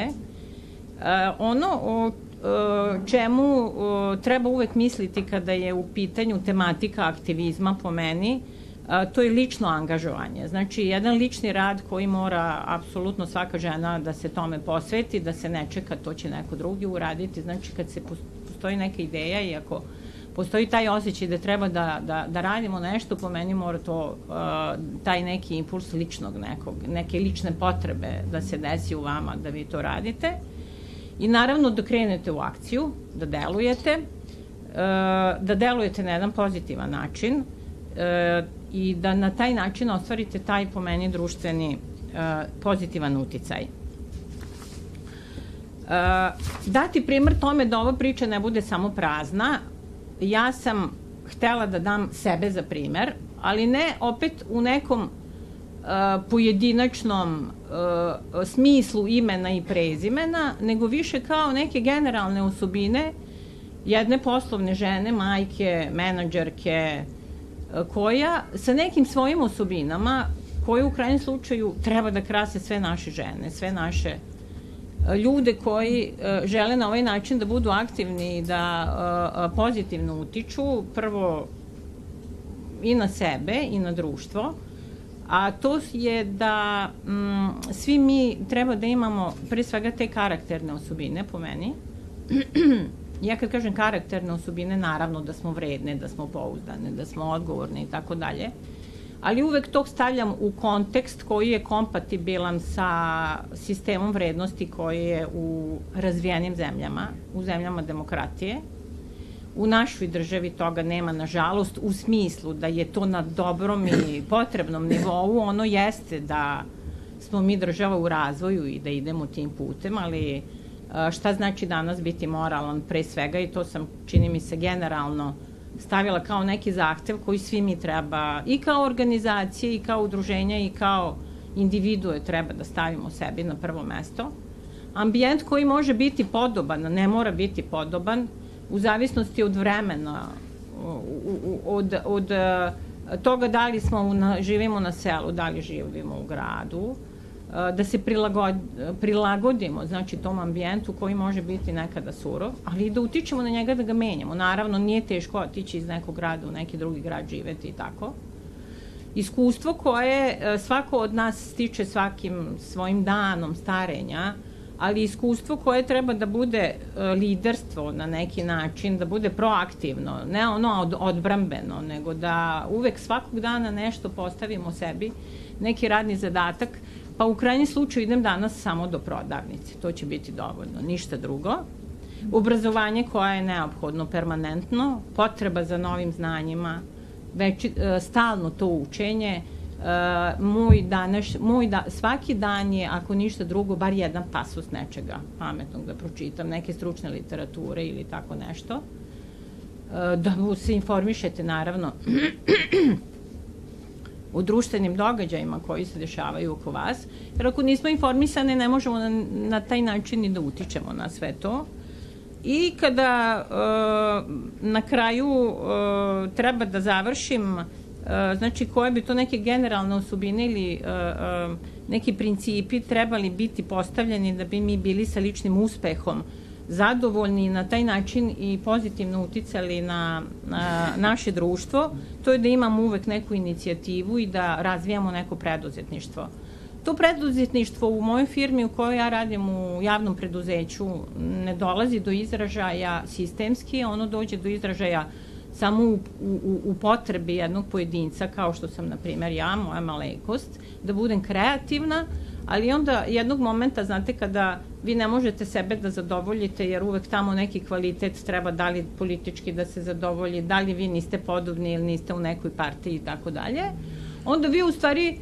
F: Ono čemu treba uvek misliti kada je u pitanju tematika aktivizma po meni, to je lično angažovanje. Znači, jedan lični rad koji mora apsolutno svaka žena da se tome posveti, da se ne čeka, to će neko drugi uraditi. Znači, kad se postoji neka ideja i ako postoji taj osjećaj da treba da radimo nešto, po meni mora to, taj neki impuls ličnog nekog, neke lične potrebe da se desi u vama da vi to radite. I naravno da krenete u akciju, da delujete na jedan pozitivan način i da na taj način ostvarite taj po meni društveni pozitivan uticaj. Dati primer tome da ova priča ne bude samo prazna, ja sam htela da dam sebe za primer, ali ne opet u nekom pojedinačnom smislu imena i prezimena, nego više kao neke generalne osobine jedne poslovne žene, majke, menadžerke, koja sa nekim svojim osobinama, koje u krajnjem slučaju treba da krase sve naše žene, sve naše ljude koji žele na ovaj način da budu aktivni i da pozitivno utiču, prvo i na sebe i na društvo, a to je da svi mi treba da imamo pre svega te karakterne osobine, po meni. Ja kad kažem karakterne osobine, naravno da smo vredne, da smo pouzdane, da smo odgovorne i tako dalje, ali uvek to stavljam u kontekst koji je kompatibilan sa sistemom vrednosti koji je u razvijenim zemljama, u zemljama demokratije. U našoj državi toga nema, nažalost, u smislu da je to na dobrom i potrebnom nivou. Ono jeste da smo mi država u razvoju i da idemo tim putem, ali šta znači danas biti moralan pre svega, i to sam, čini mi se, generalno stavila kao neki zahtev koji svi mi treba, i kao organizacije, i kao udruženja, i kao individue treba da stavimo sebi na prvo mesto. Ambijent koji može biti podoban, ne mora biti podoban, u zavisnosti od vremena, od toga da li živimo na selu, da li živimo u gradu, da se prilagodimo, znači, tom ambijentu koji može biti nekada surov, ali i da utičemo na njega, da ga menjamo. Naravno, nije teško otići iz nekog grada u neki drugi grad, živeti i tako. Iskustvo koje svako od nas stiče svakim svojim danom starenja, ali iskustvo koje treba da bude liderstvo na neki način, da bude proaktivno, ne ono odbrambeno, nego da uvek svakog dana nešto postavimo sebi, neki radni zadatak, pa u krajnjem slučaju idem danas samo do prodavnice, to će biti dovoljno, ništa drugo. Obrazovanje koje je neophodno permanentno, potreba za novim znanjima, stalno to učenje. Svaki dan je, ako ništa drugo, bar jedan pasus nečega pametnog da pročitam, neke stručne literature ili tako nešto. Da se informišete, naravno, o društvenim događajima koji se dešavaju oko vas, jer ako nismo informisane, ne možemo na taj način i da utičemo na sve to. I kada na kraju treba da završim, znači, koje bi to neke generalne osobine ili neki principi trebali biti postavljeni da bi mi bili sa ličnim uspehom zadovoljni i na taj način i pozitivno uticali na naše društvo, to je da imamo uvek neku inicijativu i da razvijamo neko preduzetništvo. To preduzetništvo u mojoj firmi u kojoj ja radim, u javnom preduzeću, ne dolazi do izražaja sistemski, ono dođe do izražaja samo u potrebi jednog pojedinca, kao što sam, na primjer, ja, moja malenkost, da budem kreativna, ali onda jednog momenta, znate, kada vi ne možete sebe da zadovoljite, jer uvek tamo neki kvalitet treba, da li politički da se zadovolji, da li vi niste podobni ili niste u nekoj partiji i tako dalje, onda vi u stvari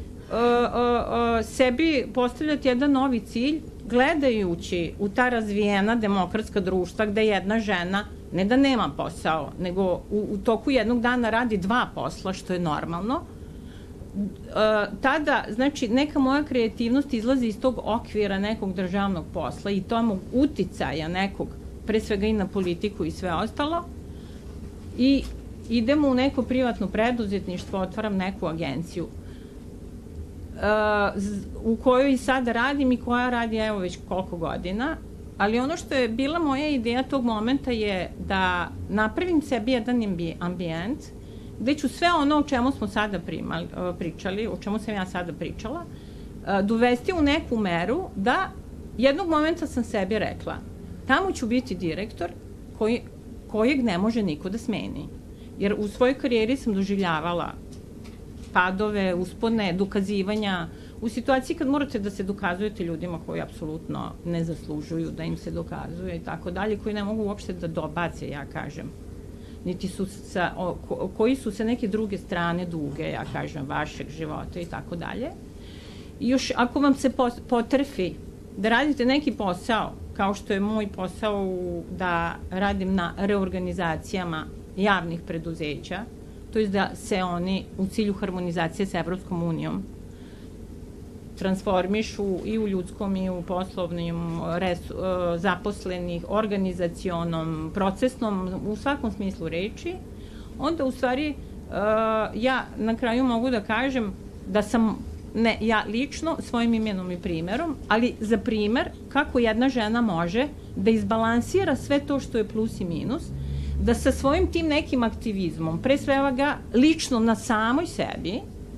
F: sebi postavljate jedan novi cilj, gledajući u ta razvijena demokratska društva gde jedna žena ne da nema posao, nego u toku jednog dana radi 2 posla, što je normalno, tada, znači, neka moja kreativnost izlazi iz tog okvira nekog državnog posla i tomog uticaja nekog, pre svega i na politiku i sve ostalo, i idemo u neko privatno preduzetništvo, otvaram neku agenciju u kojoj sada radim i koja radi, evo, već koliko godina, ali ono što je bila moja ideja tog momenta je da napravim sebi jedan ambijent gde ću sve ono o čemu smo sada pričali, o čemu sam ja sada pričala, dovesti u neku meru da jednog momenta sam sebi rekla, tamo ću biti direktor kojeg ne može niko da smeni. Jer u svojoj karijeri sam doživljavala padove, uspone, dokazivanja, u situaciji kad morate da se dokazujete ljudima koji apsolutno ne zaslužuju da im se dokazuje i tako dalje, koji ne mogu uopšte da dobace, ja kažem, niti su koji su sa neke druge strane duge, ja kažem, vašeg života i tako dalje. I još ako vam se potrefi da radite neki posao, kao što je moj posao da radim na reorganizacijama javnih preduzeća, to je da se oni u cilju harmonizacije sa Evropskom unijom transformišu i u ljudskom i u poslovnim, zaposlenih, organizacionom, procesnom, u svakom smislu reči, onda u stvari ja na kraju mogu da kažem da sam, ne ja lično, svojim imenom i primerom, ali za primer kako jedna žena može da izbalansira sve to što je plus i minus, da sa svojim tim nekim aktivizmom, pre svega lično na samoj sebi,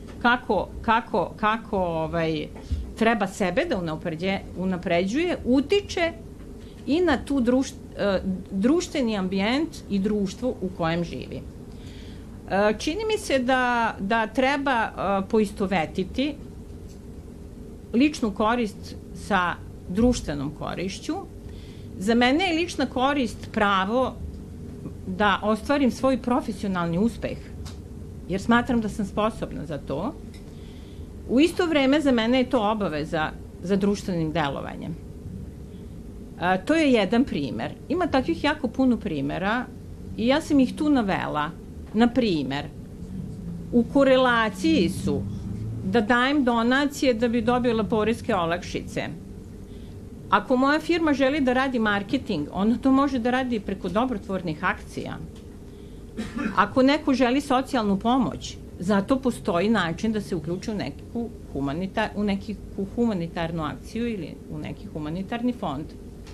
F: kako treba sebe da unapređuje, utiče i na tu društveni ambijent i društvo u kojem živi. Čini mi se da treba poistovetiti ličnu korist sa društvenom korišću. Za mene je lična korist pravo da ostvarim svoj profesionalni uspeh, jer smatram da sam sposobna za to. U isto vreme za mene je to obaveza za društvenim delovanjem. To je jedan primer. Ima takvih jako puno primera i ja sam ih tu navela. Na primer, u korelaciji su da dajem donacije da bi dobila poreske olakšice. Ako moja firma želi da radi marketing, ona to može da radi preko dobrotvornih akcija. Ako neko želi socijalnu pomoć, zato postoji način da se uključi u neku humanitarnu akciju ili u neki humanitarni fond.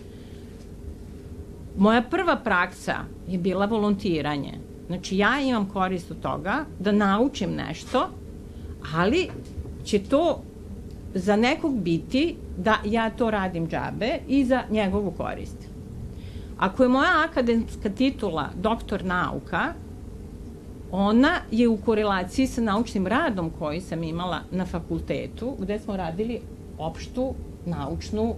F: Moja prva praksa je bila volontiranje. Znači, ja imam korist od toga da naučim nešto, ali će to za nekog biti da ja to radim džabe i za njegovu korist. Ako je moja akademska titula doktor nauka, ona je u korelaciji sa naučnim radom koji sam imala na fakultetu, gde smo radili opštu naučnu,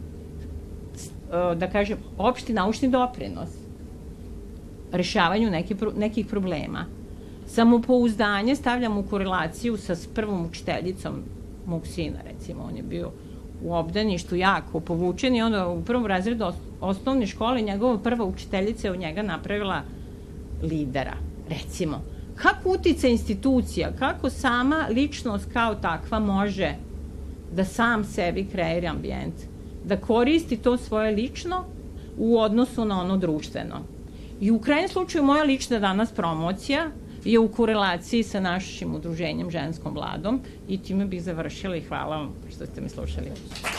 F: da kažem, opšti naučni doprinos rešavanju nekih problema. Samopouzdanje stavljam u korelaciju sa prvom učiteljicom mog sina, recimo. On je bio u obdaništu jako povučen i onda u prvom razredu osnovne škole njegova prva učiteljica je od njega napravila lidera, recimo. Kako utica institucija, kako sama ličnost kao takva može da sam sebi kreira ambijent, da koristi to svoje lično u odnosu na ono društveno. I u krajnjem slučaju moja lična danas promocija je u korelaciji sa našim udruženjem Ženskom vladom i time bih završila i hvala vam što ste mi slušali.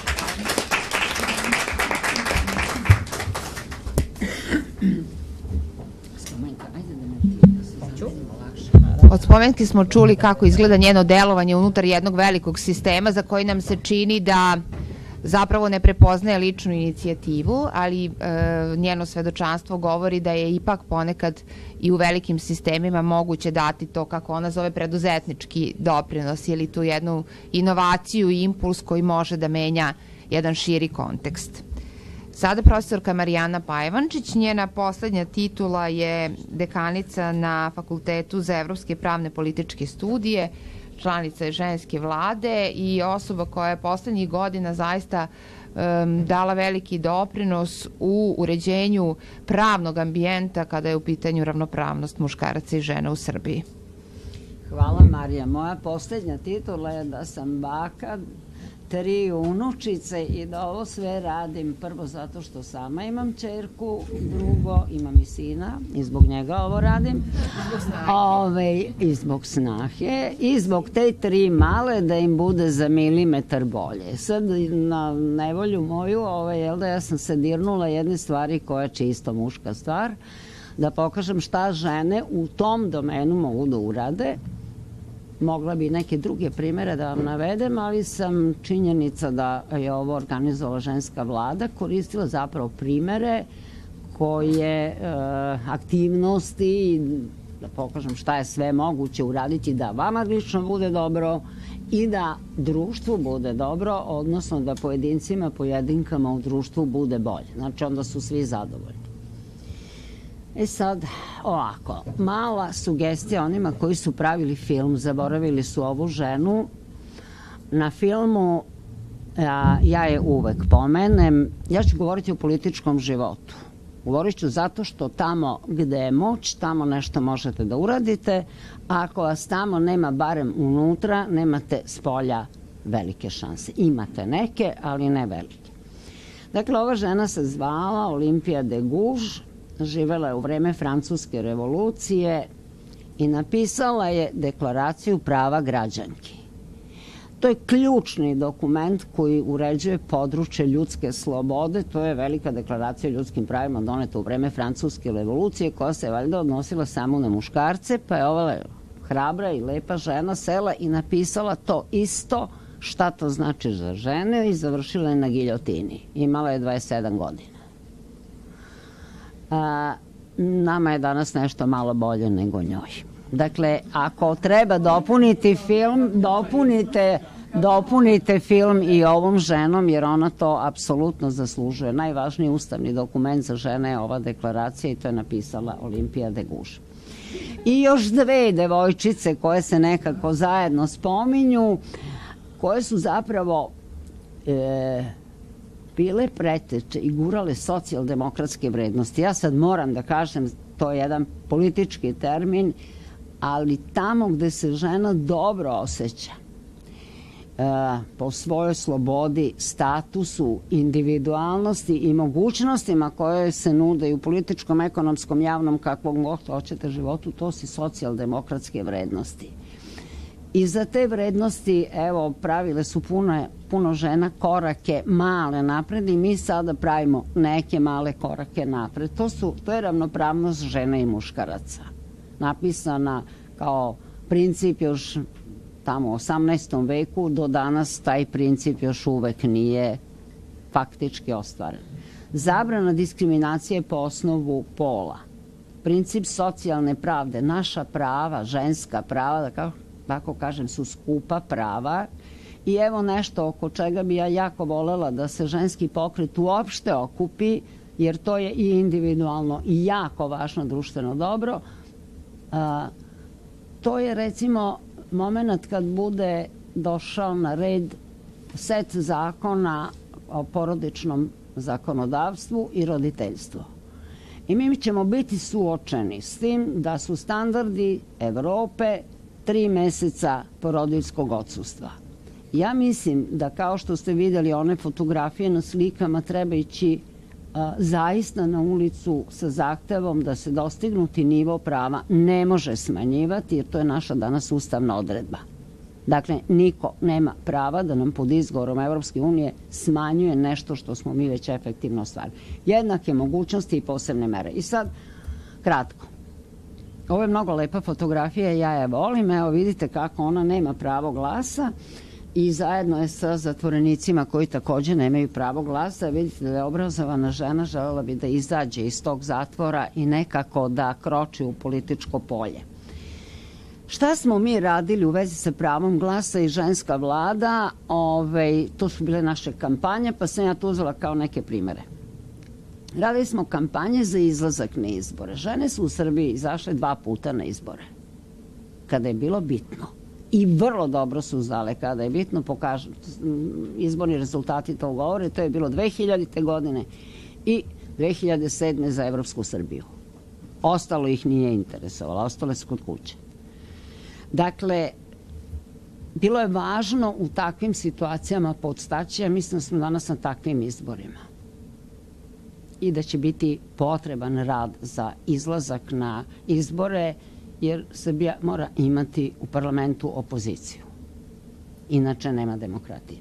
C: Od spomenki smo čuli kako izgleda njeno delovanje unutar jednog velikog sistema za koji nam se čini da zapravo ne prepoznaje ličnu inicijativu, ali njeno svedočanstvo govori da je ipak ponekad i u velikim sistemima moguće dati to, kako ona zove, preduzetnički doprinos ili tu jednu inovaciju i impuls koji može da menja jedan širi kontekst. Sada profesorka Marijana Pajvančić, njena poslednja titula je dekanica na Fakultetu za evropske pravne političke studije, članica je Ženske vlade i osoba koja je poslednjih godina zaista dala veliki doprinos u uređenju pravnog ambijenta kada je u pitanju ravnopravnost muškaraca i žena u Srbiji.
G: Hvala, Marija. Moja poslednja titula je da sam baka 3 unučice i da ovo sve radim prvo zato što sama imam ćerku, drugo imam i sina i zbog njega ovo radim. I zbog snahe i zbog te 3 male da im bude za milimetar bolje. Sad na nevolju moju, ja sam se dirnula jedne stvari koja je čisto muška stvar, da pokažem šta žene u tom domenu mogu da urade. Mogla bi neke druge primere da vam navedem, ali sam činjenica da je ovo organizovala Ženska vlada, koristila zapravo primere koje aktivnosti, da pokažem šta je sve moguće uraditi da vama lično bude dobro i da društvu bude dobro, odnosno da pojedinkama u društvu bude bolje. Znači onda su svi zadovoljni. Sad, ovako, mala sugestija onima koji su pravili film, zaboravili su ovu ženu. Na filmu, ja je uvek pomenem, ja ću govoriti o političkom životu. Govorit ću zato što tamo gde je moć, tamo nešto možete da uradite, a ako vas tamo nema barem unutra, nemate s polja velike šanse. Imate neke, ali ne velike. Dakle, ova žena se zvala Olimpija de Gouges, živela je u vreme Francuske revolucije i napisala je Deklaraciju prava građanki. To je ključni dokument koji uređuje područje ljudske slobode. To je velika deklaracija o ljudskim pravima doneta u vreme Francuske revolucije koja se valjda odnosila samo na muškarce, pa je ova hrabra i lepa žena sela i napisala to isto šta to znači za žene i završila je na giljotini. Imala je 27 godina. Nama je danas nešto malo bolje nego njoj. Dakle, ako treba dopuniti film, dopunite film i ovom ženom, jer ona to apsolutno zaslužuje. Najvažniji ustavni dokument za žene je ova deklaracija i to je napisala Olimpija de Gouges. I još dve devojčice koje se nekako zajedno spominju, koje su zapravo bile preteče i gurale socijaldemokratske vrednosti. Ja sad moram da kažem, to je jedan politički termin, ali tamo gde se žena dobro osjeća po svojoj slobodi, statusu, individualnosti i mogućnostima koje se nude i u političkom, ekonomskom, javnom, kakvom god hoćete životu, to su socijaldemokratske vrednosti. I za te vrednosti, evo, pravile su puno žena korake male napred i mi sada pravimo neke male korake napred. To je ravnopravnost žena i muškaraca. Napisana kao princip još tamo u 18. veku, do danas taj princip još uvek nije faktički ostvaren. Zabrana diskriminacije po osnovu pola. Princip socijalne pravde, naša prava, ženska prava, da tako kažem, su skupa prava. I evo nešto oko čega bi ja jako volela da se ženski pokret uopšte okupi, jer to je i individualno i jako važno društveno dobro. To je recimo moment kad bude došao na red set zakona o porodičnom zakonodavstvu i roditeljstvu. I mi ćemo biti suočeni s tim da su standardi Evrope 3 meseca porodiljskog odsustva. Ja mislim da kao što ste vidjeli one fotografije na slikama, treba ići zaista na ulicu sa zahtevom da se dostignuti nivo prava ne može smanjivati, jer to je naša danas ustavna odredba. Dakle, niko nema prava da nam pod izgovorom Evropske unije smanjuje nešto što smo mi već efektivno ostvarili. Jednake mogućnosti i posebne mere. I sad, kratko. Ovo je mnogo lepa fotografija, ja je volim. Evo vidite kako ona nema pravo glasa i zajedno je sa zatvorenicima koji takođe nemaju pravo glasa. Vidite da je obrazovana žena, želela bi da izađe iz tog zatvora i nekako da kroči u političko polje. Šta smo mi radili u vezi sa pravom glasa i ženska vlada? To su bile naše kampanje, pa sam ja to uzela kao neke primere. Radili smo kampanje za izlazak na izbore. Žene su u Srbiji izašle 2 puta na izbore, kada je bilo bitno. I vrlo dobro su znale kada je bitno, izborni rezultati to govore, to je bilo 2000. godine i 2007. za Evropsku Srbiju. Ostalo ih nije interesovalo, ostale su kod kuće. Dakle, bilo je važno u takvim situacijama podstaći, ja mislim da smo danas na takvim izborima. I da će biti potreban rad za izlazak na izbore, jer Srbija mora imati u parlamentu opoziciju. Inače nema demokratije.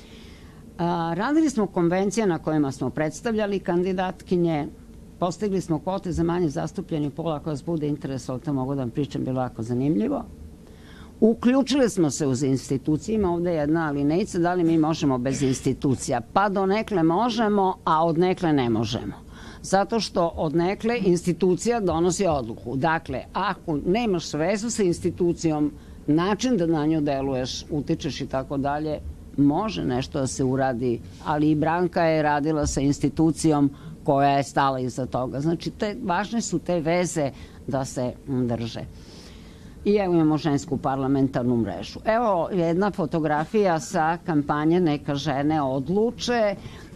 G: Radili smo konvencije na kojima smo predstavljali kandidatkinje, postigli smo kvote za manje zastupljeni pola, ako vas bude interesovalo, to mogu da vam pričam, bilo jako zanimljivo. Uključili smo se uz institucije, ima ovde jedna alinejica, da li mi možemo bez institucija? Pa donekle možemo, a odnekle ne možemo. Zato što odnekle institucija donosi odluku. Dakle, ako nemaš vezu sa institucijom, način da na nju deluješ, utičeš i tako dalje, može nešto da se uradi, ali i Branka je radila sa institucijom koja je stala iza toga. Znači, važne su te veze da se drže. I evo imamo žensku parlamentarnu mrežu. Evo jedna fotografija sa kampanje Neka žene odluče.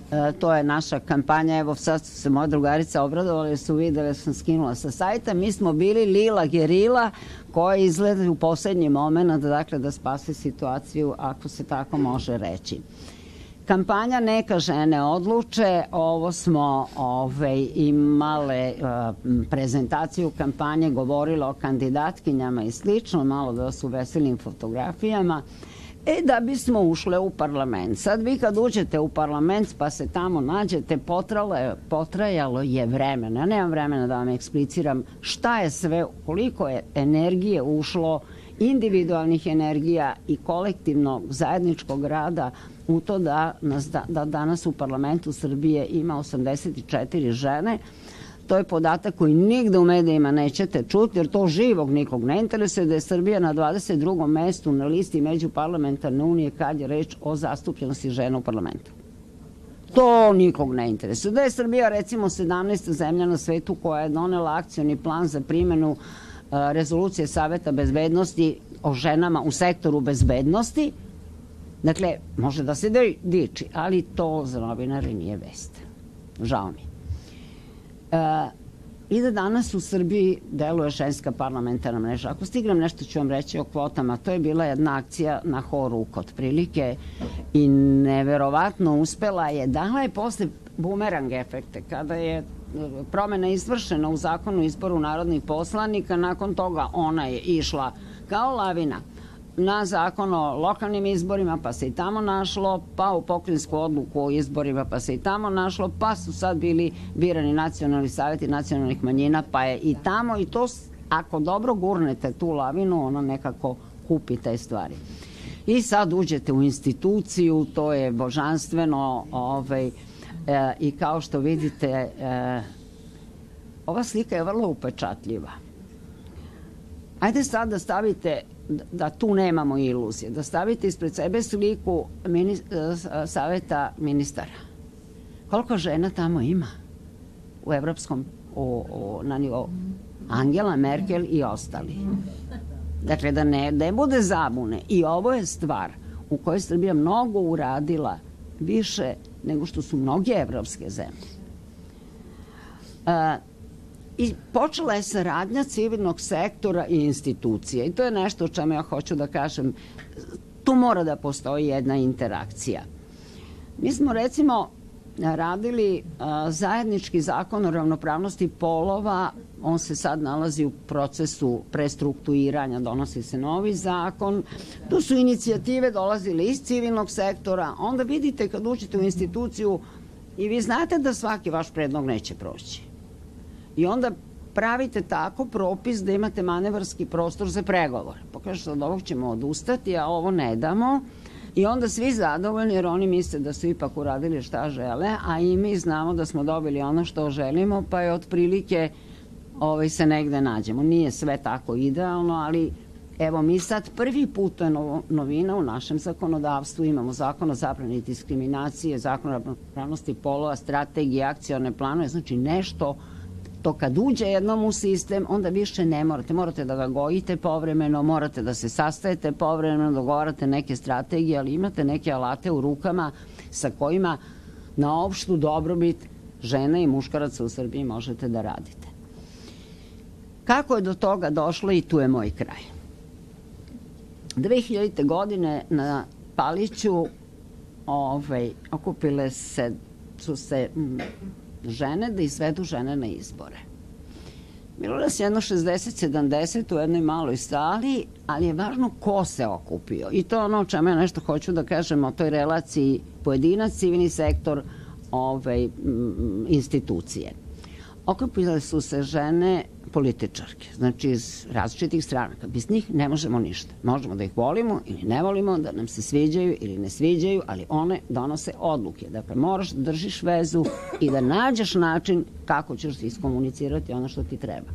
G: To je naša kampanja. Evo sad su se moja drugarica obradovala jer su vidjeli da sam skinula sa sajta. Mi smo bili lila gerila koja izgleda u poslednji moment, dakle, da spase situaciju, ako se tako može reći. Kampanja Neka žene odluče, ovo smo imale prezentaciju kampanje, govorila o kandidatkinjama i slično, malo da su veselim fotografijama, da bismo ušle u parlament. Sad vi kad uđete u parlament pa se tamo nađete, potrajalo je vremena. Ja nemam vremena da vam ekspliciram šta je sve, koliko je energije ušlo, individualnih energija i kolektivnog zajedničkog rada u to da danas u parlamentu Srbije ima 84 žene. To je podatak koji nigde u medijima nećete čuti, jer to živog nikog ne interesuje, da je Srbija na 22. mestu na listi Međuparlamentarne unije kad je reč o zastupljenosti žena u parlamentu. To nikog ne interesuje. Da je Srbija recimo 17. zemlja na svetu koja je donela akcioni plan za primjenu rezolucije Saveta bezbednosti o ženama u sektoru bezbednosti, dakle, može da se diči, ali to za novinare nije vest. Žao mi. I da danas u Srbiji deluje ženska parlamentarna mreža. Ako stignem nešto ću vam reći o kvotama. To je bila jedna akcija na horuk otprilike i neverovatno uspela je. Dala je posle bumerang efekte. Kada je promena izvršena u zakonu o izboru narodnih poslanika, nakon toga ona je išla kao lavina na zakon o lokalnim izborima, pa se i tamo našlo, pa u pokrajinsku odluku o izborima, pa se i tamo našlo, pa su sad bili birani nacionalni savjeti nacionalnih manjina, pa je i tamo, i to ako dobro gurnete tu lavinu, ona nekako kupi te stvari. I sad uđete u instituciju, to je božanstveno, i kao što vidite, ova slika je vrlo upečatljiva. Ajde sad da stavite, da tu nemamo iluzije, da stavite ispred sebe sliku saveta ministara. Koliko žena tamo ima u evropskom, na nivou? Angela Merkel i ostali. Dakle, da ne bude zabune. I ovo je stvar u kojoj Srbija mnogo uradila više nego što su mnoge evropske zemlje. I počela je saradnja civilnog sektora i institucije. I to je nešto o čemu ja hoću da kažem. Tu mora da postoji jedna interakcija. Mi smo recimo radili zajednički zakon o ravnopravnosti polova. On se sad nalazi u procesu prestrukturiranja, donosi se novi zakon. Tu su inicijative dolazile iz civilnog sektora. Onda vidite kad uđete u instituciju i vi znate da svaki vaš predlog neće proći. I onda pravite tako propis da imate manevarski prostor za pregovor. Pa kažete, od ovog ćemo odustati, a ovo ne damo. I onda svi zadovoljni, jer oni misle da su ipak uradili šta žele, a i mi znamo da smo dobili ono što želimo, pa je otprilike se negde nađemo. Nije sve tako idealno, ali evo mi sad prvi put, to je novina u našem zakonodavstvu, imamo zakon o zabrani diskriminacije, zakon o ravnopravnosti polova, strategije, akcione planove, znači nešto. To kad uđe jednom u sistem, onda više ne morate. Morate da ga gojite povremeno, morate da se sastajete povremeno, dogovarate neke strategije, ali imate neke alate u rukama sa kojima na opštu dobrobit žena i muškaraca u Srbiji možete da radite. Kako je do toga došlo, i tu je moj kraj. 2000. godine na Paliću okupile su se žene da izvedu žene na izbore. Bilo nas jedno 60-70 u jednoj maloj sali, ali je važno ko se okupio. I to je ono o čemu ja nešto hoću da kažem o toj relaciji pojedinac, civilni sektor, institucije. Okupile su se žene političarke, znači iz različitih stranaka. Bez njih ne možemo ništa. Možemo da ih volimo ili ne volimo, da nam se sviđaju ili ne sviđaju, ali one donose odluke. Dakle, moraš da držiš vezu i da nađeš način kako ćeš iskomunicirati ono što ti treba.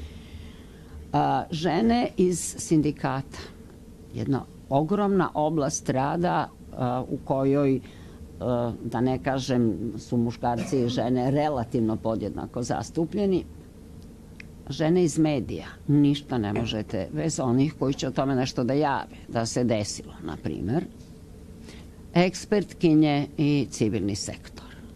G: Žene iz sindikata, jedna ogromna oblast rada u kojoj, da ne kažem, su muškarci i žene relativno podjednako zastupljeni. Žene iz medija, ništa ne možete bez onih koji će o tome nešto da jave, da se desilo, na primer. Ekspertkinje i civilni sektor.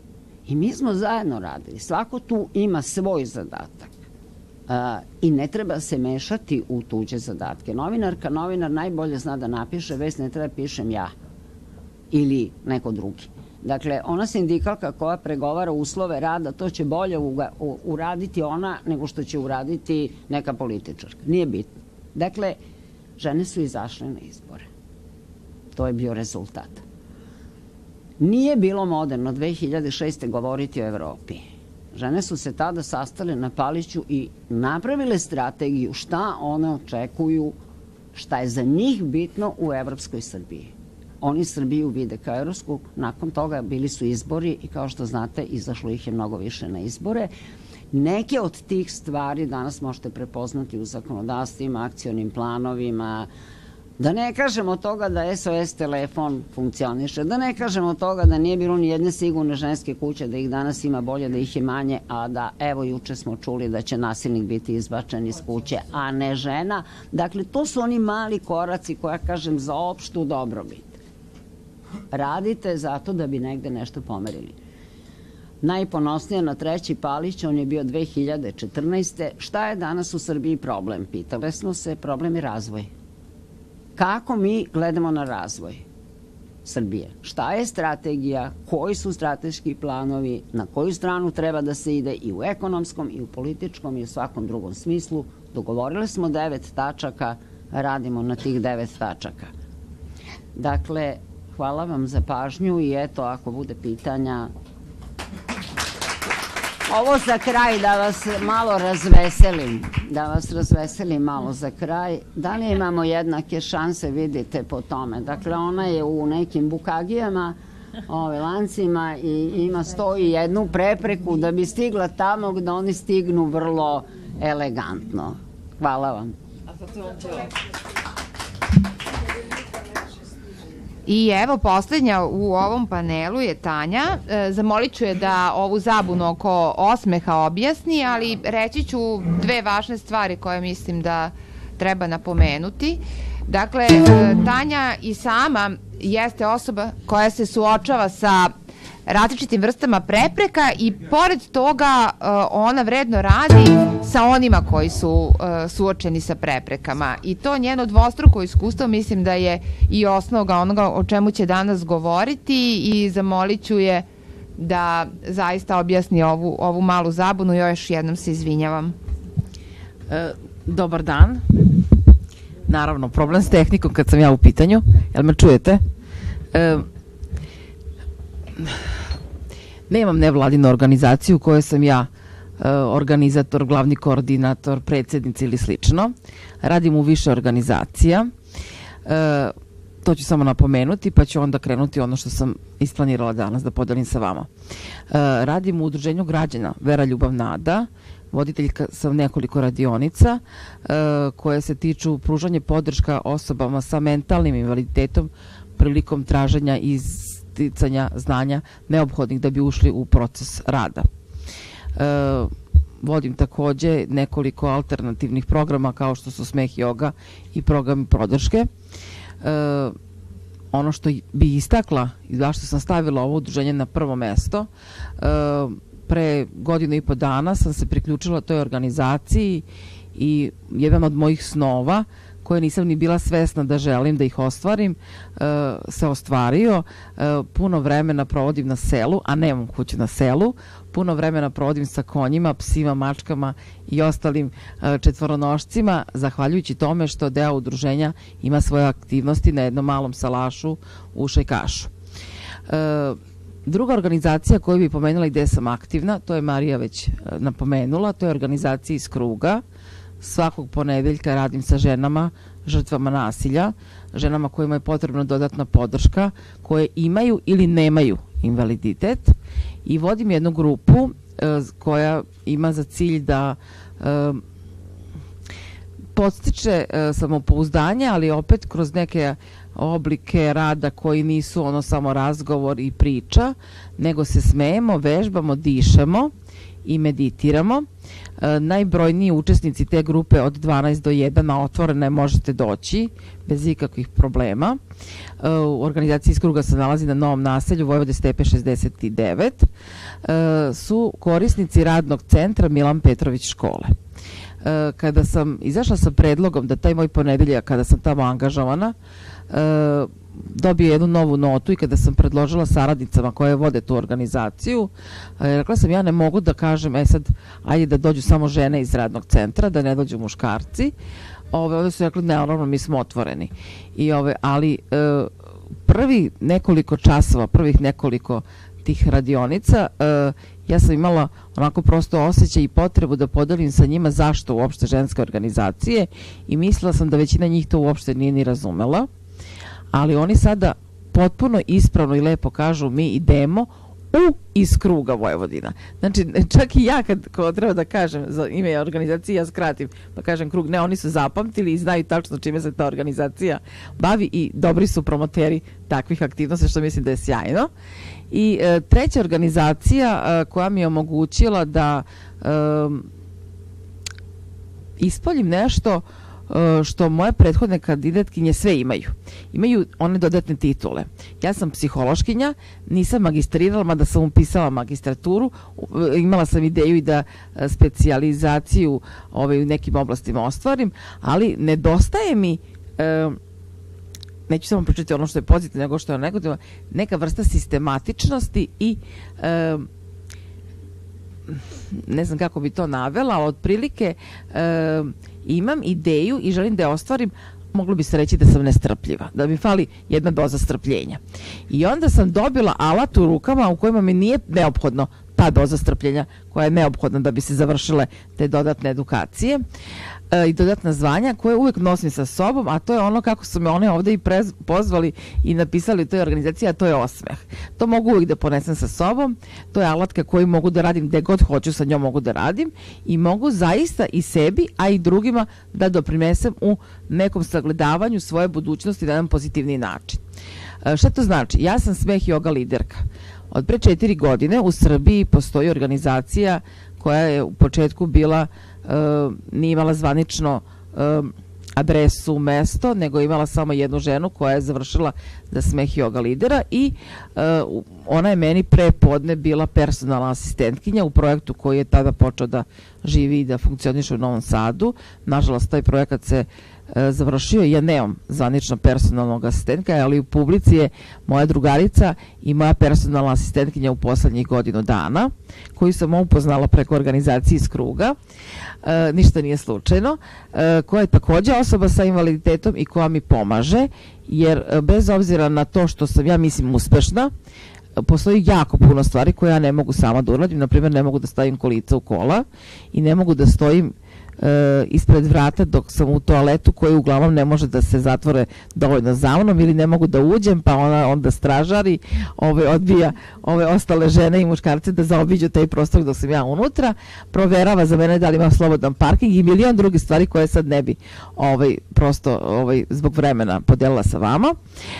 G: I mi smo zajedno radili. Svako tu ima svoj zadatak. I ne treba se mešati u tuđe zadatke. Novinar najbolje zna da napiše vest, ne treba pišem ja ili neko drugi. Dakle, ona sindikalka koja pregovara uslove rada, to će bolje uraditi ona nego što će uraditi neka političarka. Nije bitno. Dakle, žene su izašle na izbore. To je bio rezultat. Nije bilo moderno 2006. govoriti o Evropi. Žene su se tada sastale na Paliću i napravile strategiju šta one očekuju, šta je za njih bitno u evropskoj Srbiji. Oni Srbiju vide kao evropsku, nakon toga bili su izbori i kao što znate izašlo ih je mnogo više na izbore. Neke od tih stvari danas možete prepoznati u zakonodavstvima, akcionim planovima, da ne kažemo od toga da SOS telefon funkcioniše, da ne kažemo od toga da nije bilo ni jedne sigurne ženske kuće, da ih danas ima bolje, da ih je manje, a da evo juče smo čuli da će nasilnik biti izbačen iz kuće, a ne žena. Dakle, to su oni mali koraci koja kažem za opštu dobrobit. Radite zato da bi negde nešto pomerili. Najponosnije na Treći Palić, on je bio 2014. Šta je danas u Srbiji problem? Pitali smo se, problem je razvoj. Kako mi gledamo na razvoj Srbije? Šta je strategija? Koji su strateški planovi? Na koju stranu treba da se ide i u ekonomskom, i u političkom, i u svakom drugom smislu? Dogovorili smo 9 tačaka, radimo na tih 9 tačaka. Dakle, hvala vam za pažnju i eto, ako bude pitanja... Ovo za kraj da vas malo razveselim, malo za kraj. Da li imamo jednake šanse, vidite po tome. Dakle, ona je u nekim bukagijama, lancima i ima stoji jednu prepreku da bi stigla tamo gde oni stignu vrlo elegantno. Hvala vam.
C: I evo, poslednja u ovom panelu je Tanja. Zamolit ću je da ovu zabunu oko osmeha objasni, ali reći ću dve važne stvari koje mislim da treba napomenuti. Dakle, Tanja i sama jeste osoba koja se suočava sa različitim vrstama prepreka i pored toga ona vredno radi sa onima koji su suočeni sa preprekama. I to njeno dvostruko iskustvo mislim da je i osnova onoga o čemu će danas govoriti i zamolit ću je da zaista objasni ovu malu zabunu. Još jednom se izvinjavam.
H: Dobar dan. Naravno, problem s tehnikom kad sam ja u pitanju. Jel me čujete? Nemam nevladinu organizaciju u kojoj sam ja organizator, glavni koordinator, predsednica ili slično. Radim u više organizacija. To ću samo napomenuti, pa ću onda krenuti ono što sam isplanirala danas da podelim sa vama. Radim u Udruženju građana Vera, ljubav, nada. Voditeljka sam nekoliko radionica koje se tiču pružanja podrška osobama sa mentalnim invaliditetom prilikom traženja i sticanja znanja neophodnih da bi ušli u proces rada. Vodim takođe nekoliko alternativnih programa kao što su Smeh joga i programi podrške. Ono što bi istakla i zašto sam stavila ovo udruženje na prvo mesto, pre 1.5 godina sam se priključila toj organizaciji i jedan od mojih snova koje nisam ni bila svesna da želim da ih ostvarim, se ostvario. Puno vremena provodim na selu, a nemam kuću na selu. Puno vremena provodim sa konjima, psima, mačkama i ostalim četvoronošcima, zahvaljujući tome što deo udruženja ima svoje aktivnosti na jednom malom salašu u Šajkašu. Druga organizacija koju bi pomenula i gde sam aktivna, to je Marija već napomenula, to je organizacija iz Kruga. Svakog ponedeljka radim sa ženama, žrtvama nasilja, ženama kojima je potrebna dodatna podrška, koje imaju ili nemaju invaliditet i vodim jednu grupu koja ima za cilj da podstiče samopouzdanje, ali opet kroz neke oblike rada koji nisu ono samo razgovor i priča, nego se smejemo, vežbamo, dišemo i meditiramo. Najbrojniji učesnici te grupe od 12 do 1, a otvorene možete doći bez ikakvih problema. U organizaciji iz kruga se nalazi na Novom naselju Vojvode Stepe 69. Su korisnici radnog centra Milan Petrović škole. Kada sam izašla sa predlogom da taj moj ponedeljak, kada sam tamo angažovana, dobio jednu novu notu i kada sam predložila saradnicama koje vode tu organizaciju, rekla sam ja ne mogu da kažem sad ajde da dođu samo žene iz radnog centra, da ne dođu muškarci. Ovdje su rekli naravno mi smo otvoreni. Ali prvi nekoliko časova, prvih nekoliko tih radionica, ja sam imala onako prosto osjećaj i potrebu da podelim sa njima zašto uopšte ženske organizacije i mislila sam da većina njih to uopšte nije ni razumela, ali oni sada potpuno ispravno i lepo kažu mi idemo iz kruga Vojvodina. Znači, čak i ja kad treba da kažem za ime organizacije, ja skratim, pa kažem krug, ne, oni su zapamtili i znaju tačno čime se ta organizacija bavi i dobri su promoteri takvih aktivnosti, što mislim da je sjajno. I treća organizacija koja mi je omogućila da ispoljim nešto što moje prethodne kandidatkinje sve imaju. Imaju one dodatne titule. Ja sam psihološkinja, nisam magistrirala, mada sam upisala magistraturu, imala sam ideju i da specijalizaciju u nekim oblastima ostvarim, ali nedostaje mi, neću samo pričati ono što je pozitivno, nego što je negativno, neka vrsta sistematičnosti i ne znam kako bi to navela, ali otprilike imam ideju i želim da je ostvarim, moglo bi se reći da sam nestrpljiva, da mi fali jedna doza strpljenja. I onda sam dobila alat u rukama u kojima mi nije neophodno ta doza strpljenja koja je neophodna da bi se završile te dodatne edukacije i dodatna zvanja koje uvek nosim sa sobom, a to je ono kako su me one ovde i pozvali i napisali u toj organizaciji, a to je osmeh. To mogu uvek da ponesem sa sobom, to je alatka koju mogu da radim gde god hoću, sa njom mogu da radim i mogu zaista i sebi, a i drugima da doprinesem u nekom sagledavanju svoje budućnosti na jedan pozitivni način. Šta to znači? Ja sam smeh yoga liderka. Od pre 4 godine u Srbiji postoji organizacija koja je u početku bila, nije imala zvanično adresu, mesto, nego imala samo jednu ženu koja je završila za smeh yoga lidera i ona je meni pre podne bila personalna asistentkinja u projektu koji je tada počeo da živi i da funkcioniše u Novom Sadu. Nažalost, taj projekat se završio i ja nemam zvanično personalnog asistentka, ali u publici je moja drugarica i moja personalna asistentkinja u poslednjih godinu dana, koju sam upoznala preko organizacije iz kruga, ništa nije slučajno, koja je takođe osoba sa invaliditetom i koja mi pomaže, jer bez obzira na to što sam, ja mislim, uspešna, postoji jako puno stvari koje ja ne mogu sama da uradim. Naprimjer, ne mogu da stavim kolica u kola i ne mogu da stojim ispred vrata dok sam u toaletu koji uglavnom ne može da se zatvore dovoljno za mnom ili ne mogu da uđem pa ona onda stražari odbija ove ostale žene i muškarce da zaobiđu taj prostor dok sam ja unutra, proverava za mene da li imam slobodan parking i milion drugih stvari koje sad ne bi prosto zbog vremena podelila sa vama.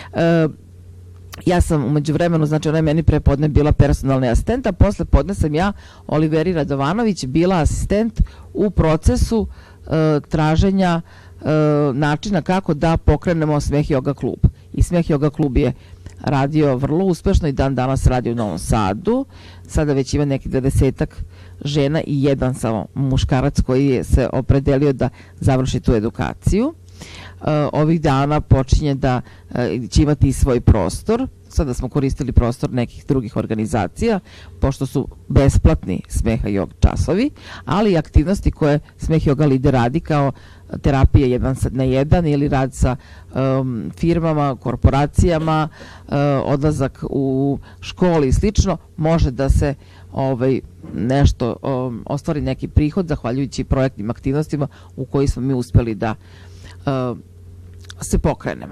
H: Ja sam umeđu vremenu, znači ona je meni pre podne bila personalni asistent, a posle podne sam ja, Oliveri Radovanović, bila asistent u procesu traženja načina kako da pokrenemo Smeh yoga klub. I Smeh yoga klub je radio vrlo uspešno i dan danas radi u Novom Sadu. Sada već ima neki 20-ak žena i jedan samo muškarac koji se opredelio da završi tu edukaciju. Ovih dana počinje da će imati i svoj prostor. Sada smo koristili prostor nekih drugih organizacija, pošto su besplatni Smeha yoga časovi, ali i aktivnosti koje Smeh yoga lider radi kao terapije 1-na-1 ili rad sa firmama, korporacijama, odlazak u školi i slično, može da se nešto ostvari neki prihod zahvaljujući projektnim aktivnostima u koji smo mi uspeli da se pokrenemo.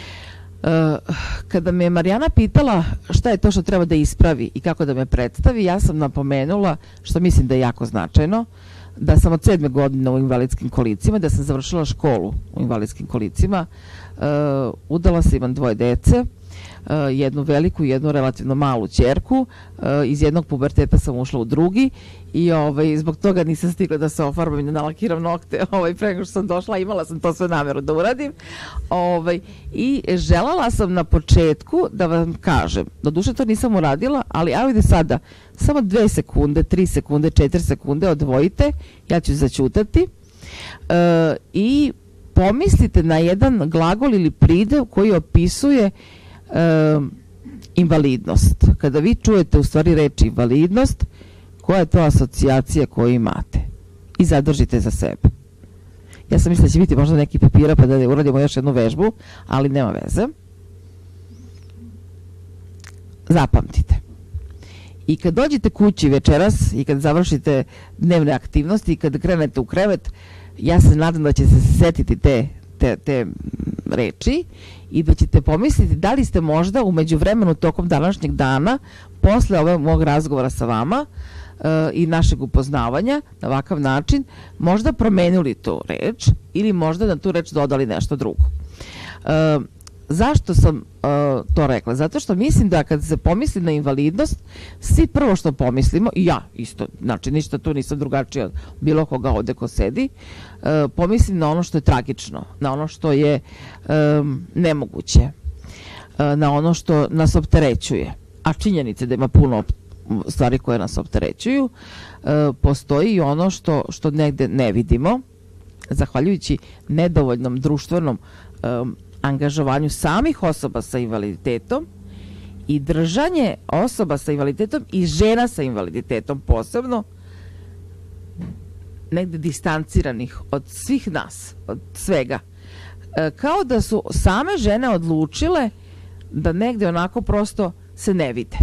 H: Kada me Marijana pitala šta je to što treba da ispravi i kako da me predstavi, ja sam napomenula, što mislim da je jako značajno, da sam od 7. godine u invalidskim kolicima, da sam završila školu u invalidskim kolicima, udala se, imam 2 dece jednu veliku i jednu relativno malu ćerku. Iz jednog puberteta sam ušla u drugi i zbog toga nisam stigla da se ofarbam i da nalakiram nokte pre nego što sam došla, imala sam to sve nameru da uradim. I želala sam na početku da vam kažem, doduše to nisam uradila, ali ajde sada, samo 2 sekunde, 3 sekunde, 4 sekunde odvojite, ja ću zaćutati i pomislite na jedan glagol ili pridev koji opisuje invalidnost. Kada vi čujete u stvari reč invalidnost, koja je to asocijacija koju imate? I zadržite za sebe. Ja sam mislila da će biti možda neki papira pa da uradimo još jednu vežbu, ali nema veze. Zapamtite. I kad dođete kući večeras i kad završite dnevne aktivnosti i kad krenete u krevet, ja se nadam da ćete se setiti te reči i da ćete pomisliti da li ste možda u međuvremenu tokom današnjeg dana, posle ovog mog razgovora sa vama i našeg upoznavanja na ovakav način, možda promenili tu reč ili možda na tu reč dodali nešto drugo. Zašto sam to rekla? Zato što mislim da kad se pomisli na invalidnost, svi prvo što pomislimo, i ja isto, znači ništa tu nisam drugačija od bilo koga ovde ko sedi, pomislim na ono što je tragično, na ono što je nemoguće, na ono što nas opterećuje. A činjenice da ima puno stvari koje nas opterećuju, postoji i ono što negde ne vidimo, zahvaljujući nedovoljnom društvenom angažovanju samih osoba sa invaliditetom i držanje osoba sa invaliditetom i žena sa invaliditetom posebno negde distanciranih od svih nas, od svega. Kao da su same žene odlučile da negde onako prosto se ne vide.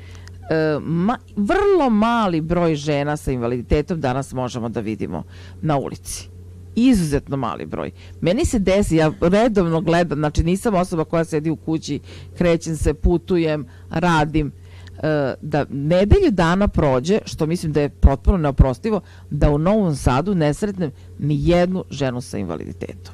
H: Vrlo mali broj žena sa invaliditetom danas možemo da vidimo na ulici. Izuzetno mali broj. Meni se desi, ja redovno gledam, znači nisam osoba koja sedi u kući, krećem se, putujem, radim, da nedelju dana prođe, što mislim da je potpuno neoprostivo, da u Novom Sadu ne sretnem ni jednu ženu sa invaliditetom.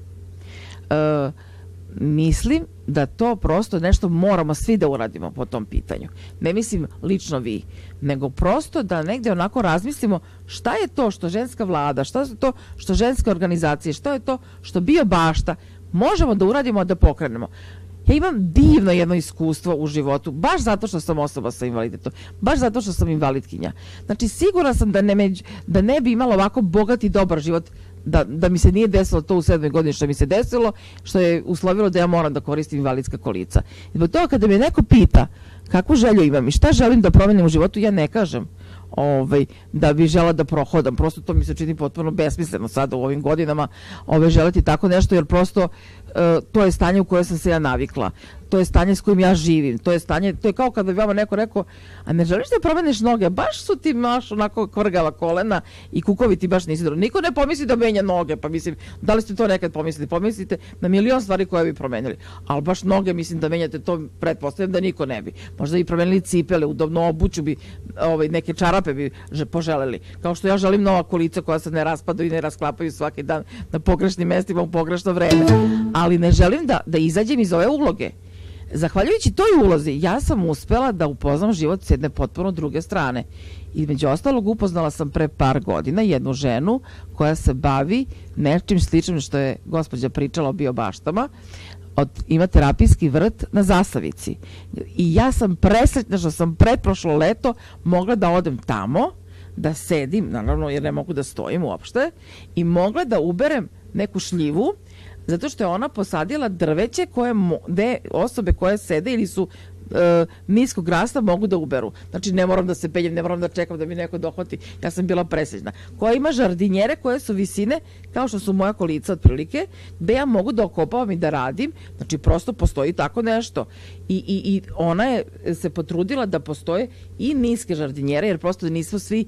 H: Mislim da to prosto nešto moramo svi da uradimo po tom pitanju. Ne mislim lično vi, nego prosto da negde onako razmislimo šta je to što ženska vlada, šta je to što ženske organizacije, šta je to što bio bašta možemo da uradimo, da pokrenemo. Ja imam divno jedno iskustvo u životu, baš zato što sam osoba sa invaliditetom, baš zato što sam invalidkinja. Znači, sigurna sam da ne bi imala ovako bogat i dobar život da mi se nije desilo to u 7. godini što mi se desilo, što je uslovilo da ja moram da koristim invalidska kolica. I zbog toga kada me neko pita kakvu želju imam i šta želim da promenim u životu, ja ne kažem da bi žela da prohodam. Prosto to mi se čini potpuno besmisleno sada u ovim godinama želeti tako nešto, jer prosto to je stanje u koje sam se ja navikla. To je stanje s kojim ja živim. To je kao kada bi vama neko rekao, a ne želiš da promeniš noge? Baš su ti onako kvrgava kolena i kukovi ti baš nisi dobro. Niko ne pomisli da menja noge, pa mislim, da li ste to nekad pomislili? Pomislite na milion stvari koje bi promenili. Ali baš noge, mislim da menjate to, pretpostavljam da niko ne bi. Možda bi promenili cipele, udobnu obuću bi, neke čarape bi poželeli. Kao što ja želim nova kolica koja se ne raspadaju i ne rasklapaju svaki dan na pogrešnim mestima u pogrešno vreme. Ali ne želim da izađem iz ove uloge. Zahvaljujući toj ulozi, ja sam uspela da upoznam život s jedne potpuno druge strane. Između ostalog, upoznala sam pre par godina jednu ženu koja se bavi nečim sličnim što je gospođa pričala o biobaštama. Ima terapijski vrt na Zasavici. I ja sam presretna što sam pretprošlo leto mogla da odem tamo, da sedim, naravno jer ne mogu da stojim uopšte, i mogla da uberem neku šljivu, zato što je ona posadila drveće gde osobe koje sede ili su niskog rasta mogu da uberu. Znači ne moram da se penjem, ne moram da čekam da mi neko dohvati. Ja sam bila presrećna. Koja ima žardinjere koje su visine kao što su moja kolica otprilike, gde ja mogu da okopavam i da radim. Znači prosto postoji tako nešto. I ona je se potrudila da postoje i niske žardinjere, jer prosto nismo svi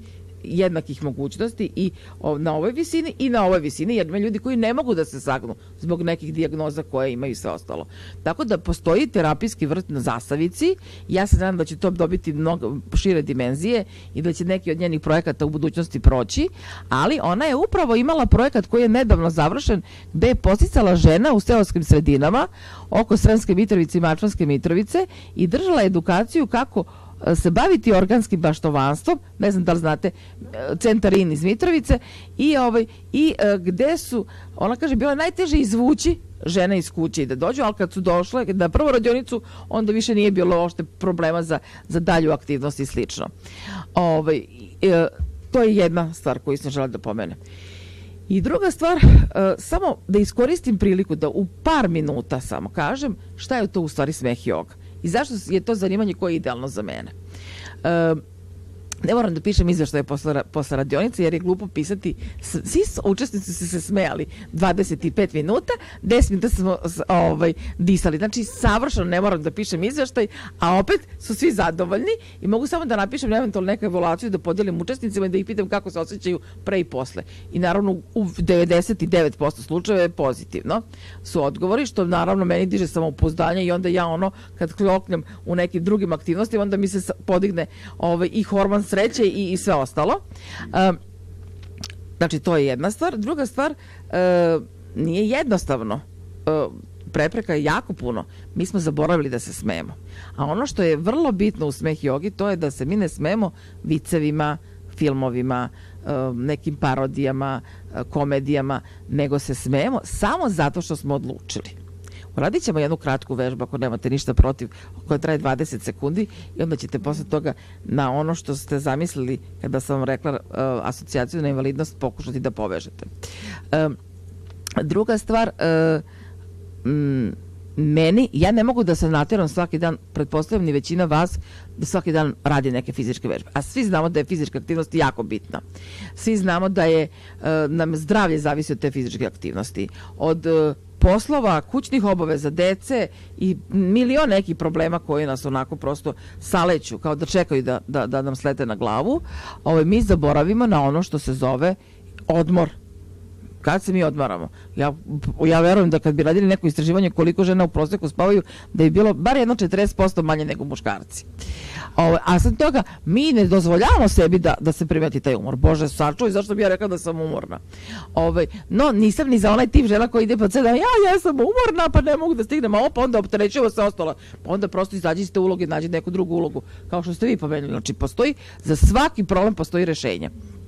H: jednakih mogućnosti i na ovoj visini i na ovoj visini, jer ima ljudi koji ne mogu da se sagnu zbog nekih dijagnoza koje imaju i sve ostalo. Tako da postoji terapijski vrt na Zasavici. Ja se nadam da će to dobiti mnogo šire dimenzije i da će neki od njenih projekata u budućnosti proći, ali ona je upravo imala projekat koji je nedavno završen, gde je podsticala žena u seoskim sredinama oko Sremske Mitrovice i Mačvanske Mitrovice i držala edukaciju kako se baviti organskim baštovanstvom, ne znam da li znate, centar IN iz Mitrovice, i gde su, ona kaže, bilo je najteže izvući žene iz kuće i da dođu, ali kad su došle na prvu radionicu, onda više nije bilo uopšte problema za dalju aktivnost i slično. To je jedna stvar koju sam žela da pomenem. I druga stvar, samo da iskoristim priliku da u par minuta samo kažem šta je to u stvari smeh joga i zašto je to zanimanje koje je idealno za mene. Ne moram da pišem izveštaje posle radionice, jer je glupo pisati. Svi učesnici su se smejali 25 minuta, 10 minuta smo disali. Znači, savršeno ne moram da pišem izveštaj, a opet su svi zadovoljni i mogu samo da napišem eventualno neku evaluaciju, da podelim učesnicima i da ih pitam kako se osjećaju pre i posle. I naravno, u 99% slučajeva je pozitivno su odgovori, što naravno meni diže samopouzdanje i onda ja kad kloknem u nekim drugim aktivnostima, onda mi se podigne i hormon sreće i sve ostalo. Znači, to je jedna stvar. Druga stvar, nije jednostavno. Prepreka je jako puno. Mi smo zaboravili da se smejemo. A ono što je vrlo bitno u smeh jogi, to je da se mi ne smejemo vicevima, filmovima, nekim parodijama, komedijama, nego se smejemo samo zato što smo odlučili. Uradit ćemo jednu kratku vežbu, ako nemate ništa protiv, koja traje 20 sekundi i onda ćete posle toga na ono što ste zamislili kada sam vam rekla asocijaciju na invalidnost pokušati da povežete. Druga stvar, ja ne mogu da se natjeram svaki dan, pretpostavljam ni većina vas, da svaki dan radi neke fizičke vežbe. A svi znamo da je fizička aktivnost jako bitna. Svi znamo da nam zdravlje zavisi od te fizičke aktivnosti. Od poslova, kućnih obaveza, dece i milion nekih problema koji nas onako prosto saleću, kao da čekaju da nam slete na glavu. Mi zaboravimo na ono što se zove odmor. Kad se mi odmaramo? Ja verujem da kad bi radili neko istraživanje koliko žena u proseku spavaju, da je bilo bar jedno 40% manje nego muškarci. A sad toga, mi ne dozvoljavamo sebi da se primeti taj umor. Bože, sačuvaj, zašto bi ja rekla da sam umorna? No, nisam ni za onaj tip žena koji ide pa sve da ja sam umorna, pa ne mogu da stignem, pa onda opterećujem se ostalo. Pa onda prosto izađi iz te uloge, nađi neku drugu ulogu, kao što ste vi pomenuli. Znači, postoji, za svaki problem postoji rešenje.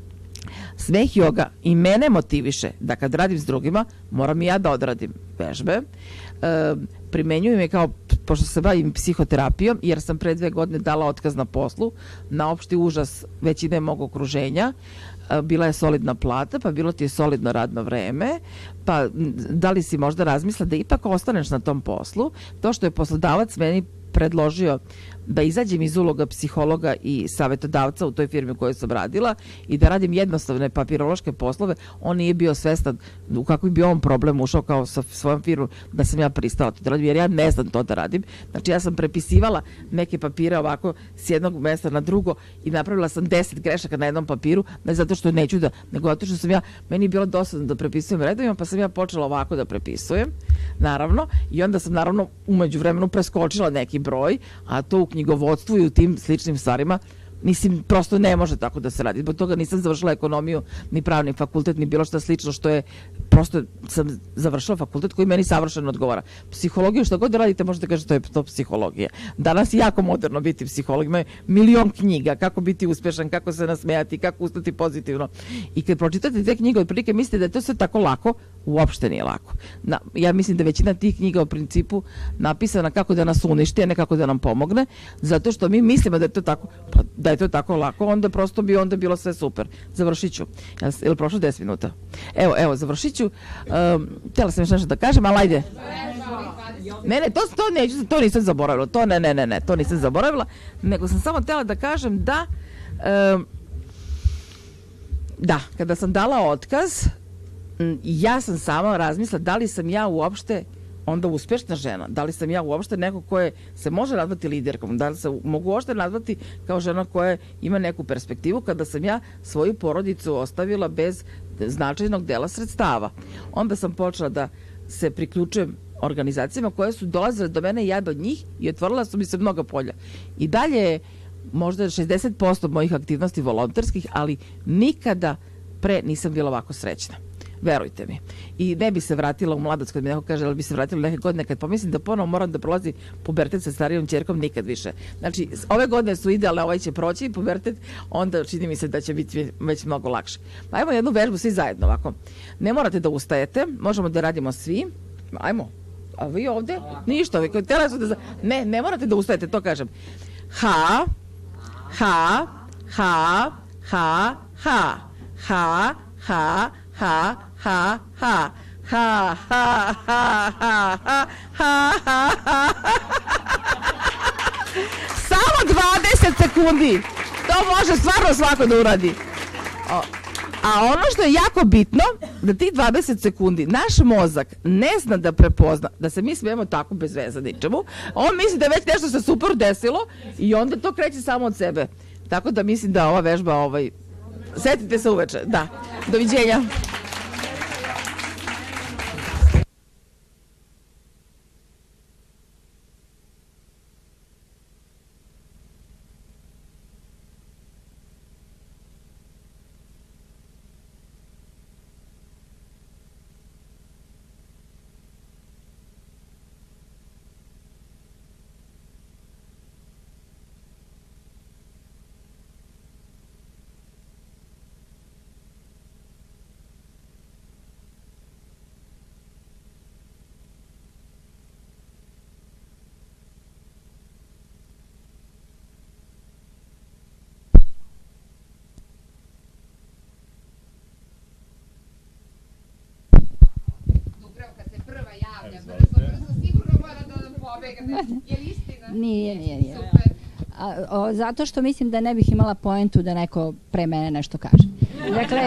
H: Smeh joga i mene motiviše da kad radim s drugima, moram i ja da odradim vežbe. Primenjujem je kao, pošto se bavim psihoterapijom, jer sam pre 2 godine dala otkaz na poslu, na opšti užas većine mog okruženja. Bila je solidna plata, pa bilo ti je solidno radno vreme, pa da li si možda razmisla da ipak ostaneš na tom poslu? To što je poslodavac meni predložio da izađem iz uloga psihologa i savetodavca u toj firmi u kojoj sam radila i da radim jednostavne papirološke poslove, on nije bio svestan u kakvi bi on problem ušao kao sa svojom firmom da sam ja pristala to da radim, jer ja ne znam to da radim. Znači, ja sam prepisivala neke papire ovako s jednog mesta na drugo i napravila sam 10 grešaka na jednom papiru, ne zato što neću nego zato što meni je bilo dosadno da prepisujem redovima, pa sam ja počela ovako da prepisujem, naravno, i onda sam naravno umeđu vremenu preskočila neki broj, a to u knjigovodstvu i u tim sličnim stvarima, mislim, prosto ne može tako da se radi. Zbog toga nisam završila ekonomiju, ni pravni fakultet, ni bilo što slično, što je, prosto sam završila fakultet koji meni savršeno odgovara. Psihologiju, što god da radite, možete kažete, to je to psihologija. Danas je jako moderno biti psiholog, ima milion knjiga, kako biti uspešan, kako se nasmejati, kako ustati pozitivno. I kad pročitate te knjige, otprilike mislite da je to sve tako lako, uopšte nije lako. Ja mislim da većina tih knjiga u principu napisana kako da nas uništi, a ne kako da nam pomogne, zato što mi mislimo da je to tako, pa da je to tako lako, onda prosto bi onda bilo sve super. Završit ću. Je li prošlo 10 minuta? Evo, završit ću. Htjela sam još nešto da kažem, ali ajde. Ne, to nisam zaboravila. To nisam zaboravila. Nego sam samo htjela da kažem da, kada sam dala otkaz, ja sam sama razmislila da li sam ja uopšte onda uspešna žena? Da li sam ja uopšte neko koje se može nazvati liderkom? Da li se mogu uopšte nazvati kao žena koja ima neku perspektivu kada sam ja svoju porodicu ostavila bez značajnog dela sredstava? Onda sam počela da se priključujem organizacijama koje su dolazile do mene i ja do njih i otvorila su mi se mnoga polja. I dalje je možda 60% mojih aktivnosti volonterskih, ali nikada pre nisam bila ovako srećna. Verujte mi. I ne bi se vratila u mladost kad mi neko kaže, ali bi se vratila u neke godine kad pomislim da ponovo moram da prolazi pubertet sa starijom ćerkom, nikad više. Znači, ove godine su idealne, ovaj će proći pubertet, onda čini mi se da će biti već mnogo lakše. Pa ajmo jednu vežbu svi zajedno ovako. Ne morate da ustajete, možemo da radimo svi. Ajmo. A vi ovde? Ništa. Vi htjela su da... Ne morate da ustajete, to kažem. Ha, ha, ha, ha, ha, ha, ha, ha, ha, ha, ha, ha, ha, ha, ha, ha, ha, ha. Samo 20 sekundi. To može stvarno svako da uradi. A ono što je jako bitno, da tih 20 sekundi naš mozak ne zna da prepozna da se mi smijemo tako bez veze ničemu. On misli da je već nešto se super desilo i onda to kreće samo od sebe. Tako da mislim da ova vežba, setite se uveče. Da. Doviđenja.
I: Nije. Zato što mislim da ne bih imala poentu da neko pre mene nešto kaže. Dakle,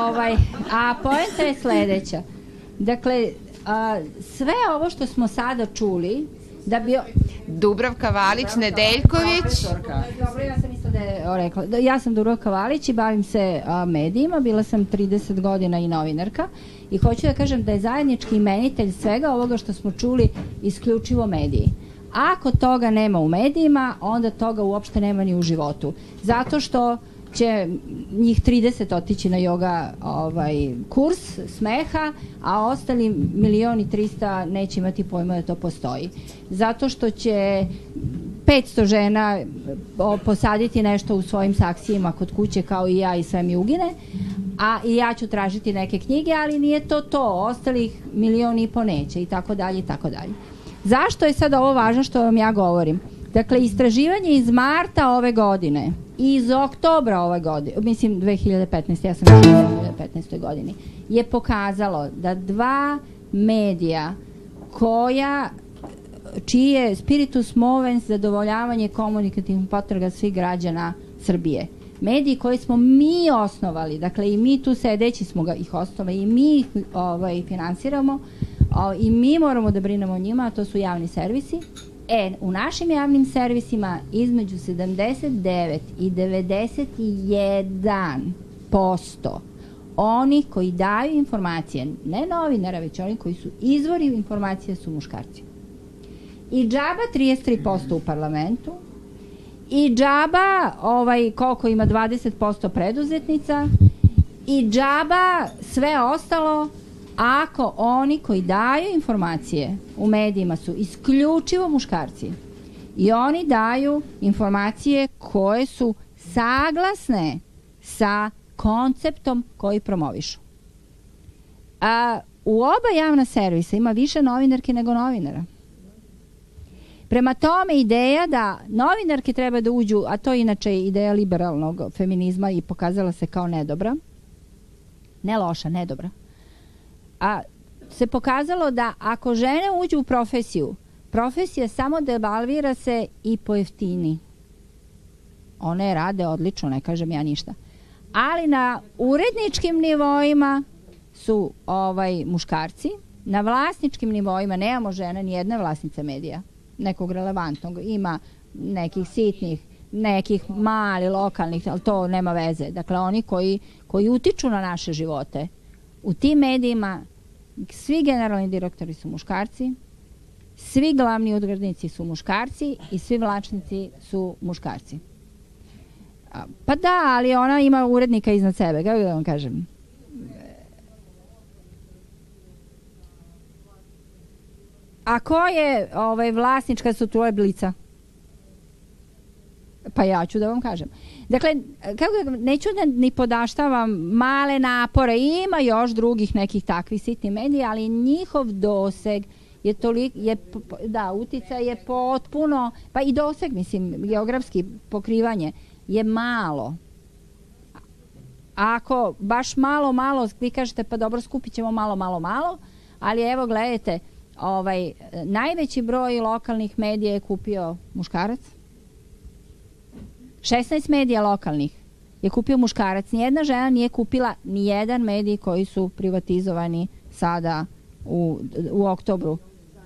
I: a poenta je sledeća. Dakle, sve ovo što smo sada čuli, da bi...
C: Dubravka Valić-Nedeljković.
I: Dobro, ja sam isto da je rekla. Ja sam Dubravka Valić i bavim se medijima. Bila sam 30 godina i novinarka. I hoću da kažem da je zajednički imenitelj svega ovoga što smo čuli isključivo mediji. Ako toga nema u medijima, onda toga uopšte nema ni u životu. Zato što će njih 30 otići na yoga kurs smeha, a ostali 1.300.000 neće imati pojma da to postoji. Zato što će 500 žena posaditi nešto u svojim saksijima kod kuće kao i ja i sve mi ugine, a i ja ću tražiti neke knjige, ali nije to. Ostalih 1,5 miliona neće i tako dalje i tako dalje. Zašto je sad ovo važno što vam ja govorim? Dakle, istraživanje iz marta ove godine i iz oktobra ove godine, mislim 2015, ja sam u 2015. godini, je pokazalo da 2 medija čiji je spiritus movens zadovoljavanje komunikativnih potraga svih građana Srbije. Mediji koje smo mi osnovali, dakle i mi tu sedeći smo ih osnovali i mi ih finansiramo i mi moramo da brinemo o njima, a to su javni servisi. U našim javnim servisima između 79 i 91% oni koji daju informacije, ne novinara, već oni koji su izvori informacije su muškarci. I džaba 33% u parlamentu, i džaba koliko ima 20% preduzetnica, i džaba sve ostalo ako oni koji daju informacije u medijima su isključivo muškarci i oni daju informacije koje su saglasne sa konceptom koji promovišu. U oba javna servisa ima više novinarki nego novinara. Prema tome, ideja da novinarke treba da uđu, a to je inače ideja liberalnog feminizma i pokazala se kao nedobra, ne loša, nedobra, se pokazalo da ako žene uđu u profesiju, profesija samo devalvira se i pojeftini. One rade odlično, ne kažem ja ništa. Ali na uredničkim nivoima su muškarci, Na vlasničkim nivoima nemamo žene, ni jedne vlasnice medija, nekog relevantnog. Ima nekih sitnih, nekih mali, lokalnih, ali to nema veze. Dakle, oni koji utiču na naše živote. U tim medijima svi generalni direktori su muškarci, svi glavni odgradnici su muškarci i svi vlasnici su muškarci. Pa da, ali ona ima urednika iznad sebe, kako da vam kažem. A ko je vlasnička struktura Blica? Pa ja ću da vam kažem. Dakle, neću da ni podaštavam male napore, ima još drugih nekih takvih sitnih medija, ali njihov doseg je toliko, da, uticaj je potpuno, pa i doseg, mislim, geografski pokrivanje je malo. Ako baš malo, vi kažete, pa dobro, skupit ćemo malo, ali evo, gledajte, najveći broj lokalnih medija je kupio muškarac. 16 medija lokalnih je kupio muškarac. Nijedna žena nije kupila nijedan medij koji su privatizovani sada u oktobru.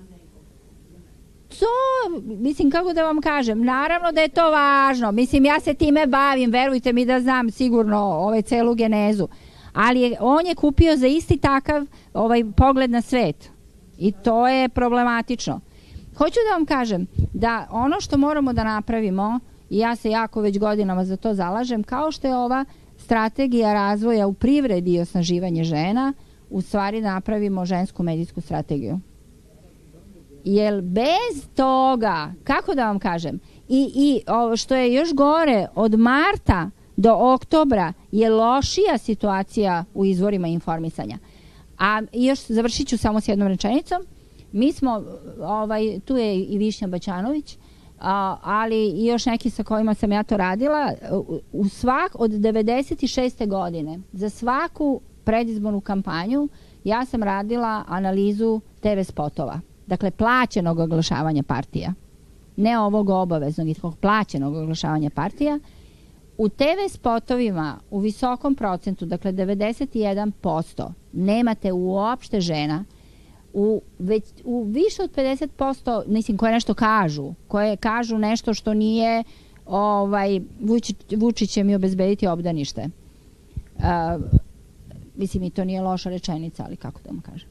I: To, mislim, kako da vam kažem, naravno da je to važno. Mislim, ja se time bavim, verujte mi da znam sigurno celu genezu. Ali on je kupio za isti takav pogled na svet. I to je problematično. Hoću da vam kažem da ono što moramo da napravimo, i ja se jako već godinama za to zalažem, kao što je ova strategija razvoja u privredi i osnaživanje žena, u stvari napravimo žensku medijsku strategiju. Jer bez toga, kako da vam kažem, i što je još gore, od marta do oktobra je lošija situacija u izvorima informisanja. A još završit ću samo s jednom rečenicom. Mi smo, tu je i Višnja Baćanović, ali i još neki sa kojima sam ja to radila, od 96. godine za svaku predizbornu kampanju ja sam radila analizu TV spotova. Dakle, plaćenog oglašavanja partija. Ne ovog obaveznog, i plaćenog oglašavanja partija. U TV spotovima u visokom procentu, dakle 91%, nemate uopšte žena. U više od 50%, mislim, koje nešto kažu, koje kažu nešto što nije Vučić će mi obezbediti obdanište. Mislim, i to nije loša rečenica, ali kako da vam kažem.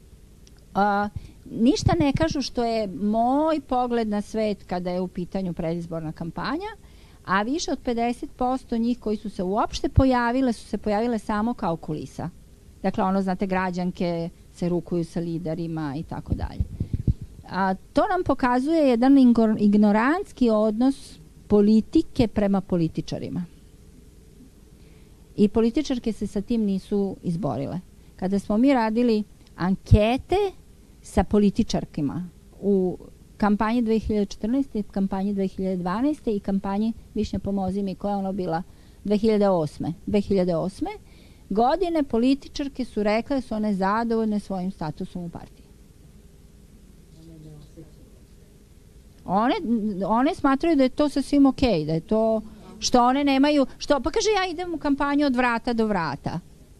I: Ništa ne kažu što je moj pogled na svet kada je u pitanju predizborna kampanja, a više od 50% njih koji su se uopšte pojavile, su se pojavile samo kao kulisa. Dakle, znate, građanke se rukuju sa liderima i tako dalje. To nam pokazuje jedan ignorantski odnos politike prema političarima. I političarke se sa tim nisu izborile. Kada smo mi radili ankete sa političarkima u kampanji 2014. kampanji 2012. i kampanji Višnja pomozi mi, koja je ono bila 2008. godine, političarke su rekle da su one zadovoljne svojim statusom u partiji. One smatraju da je to sasvim okej, da je to što one nemaju, pa kaže, ja idem u kampanju od vrata do vrata.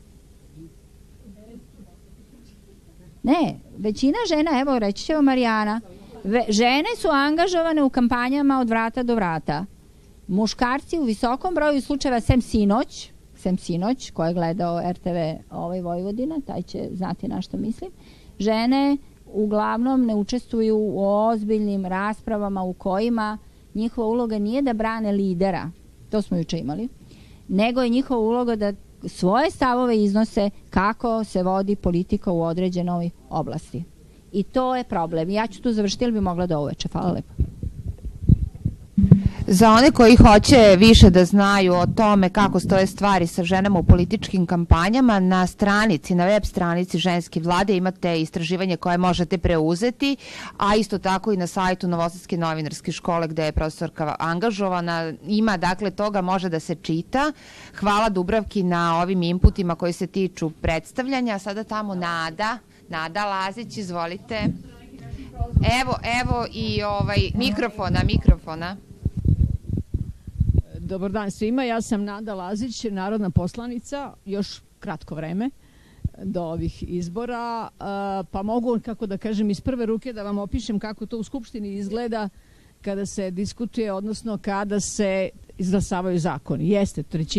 I: Ne, većina žena, evo reći će vam Marijana, žene su angažovane u kampanjama od vrata do vrata. Muškarci u visokom broju slučajeva, sem sinoć, ko je gledao RTV Vojvodina, taj će znati na što mislim, žene uglavnom ne učestvuju u ozbiljnim raspravama u kojima njihova uloga nije da brane lidera, to smo juče imali, nego je njihova uloga da svoje stavove iznose kako se vodi politika u određenoj oblasti. I to je problem. Ja ću tu završiti, ili bi mogla do uveče. Hvala lepo.
C: Za one koji hoće više da znaju o tome kako stoje stvari sa ženama u političkim kampanjama, na web stranici Ženske vlade imate istraživanje koje možete preuzeti, a isto tako i na sajtu Novosadske novinarske škole gde je profesorka angažovana. Ima, dakle, toga može da se čita. Hvala Dubravki na ovim inputima koji se tiču predstavljanja. Sada tamo Nada Lazić, izvolite. Evo i mikrofona.
J: Dobar dan svima, ja sam Nada Lazić, narodna poslanica, još kratko vreme. do ovih izbora, pa mogu, kako da kažem, iz prve ruke da vam opišem kako to u Skupštini izgleda kada se diskutuje, odnosno kada se izglasavaju zakoni. Jeste,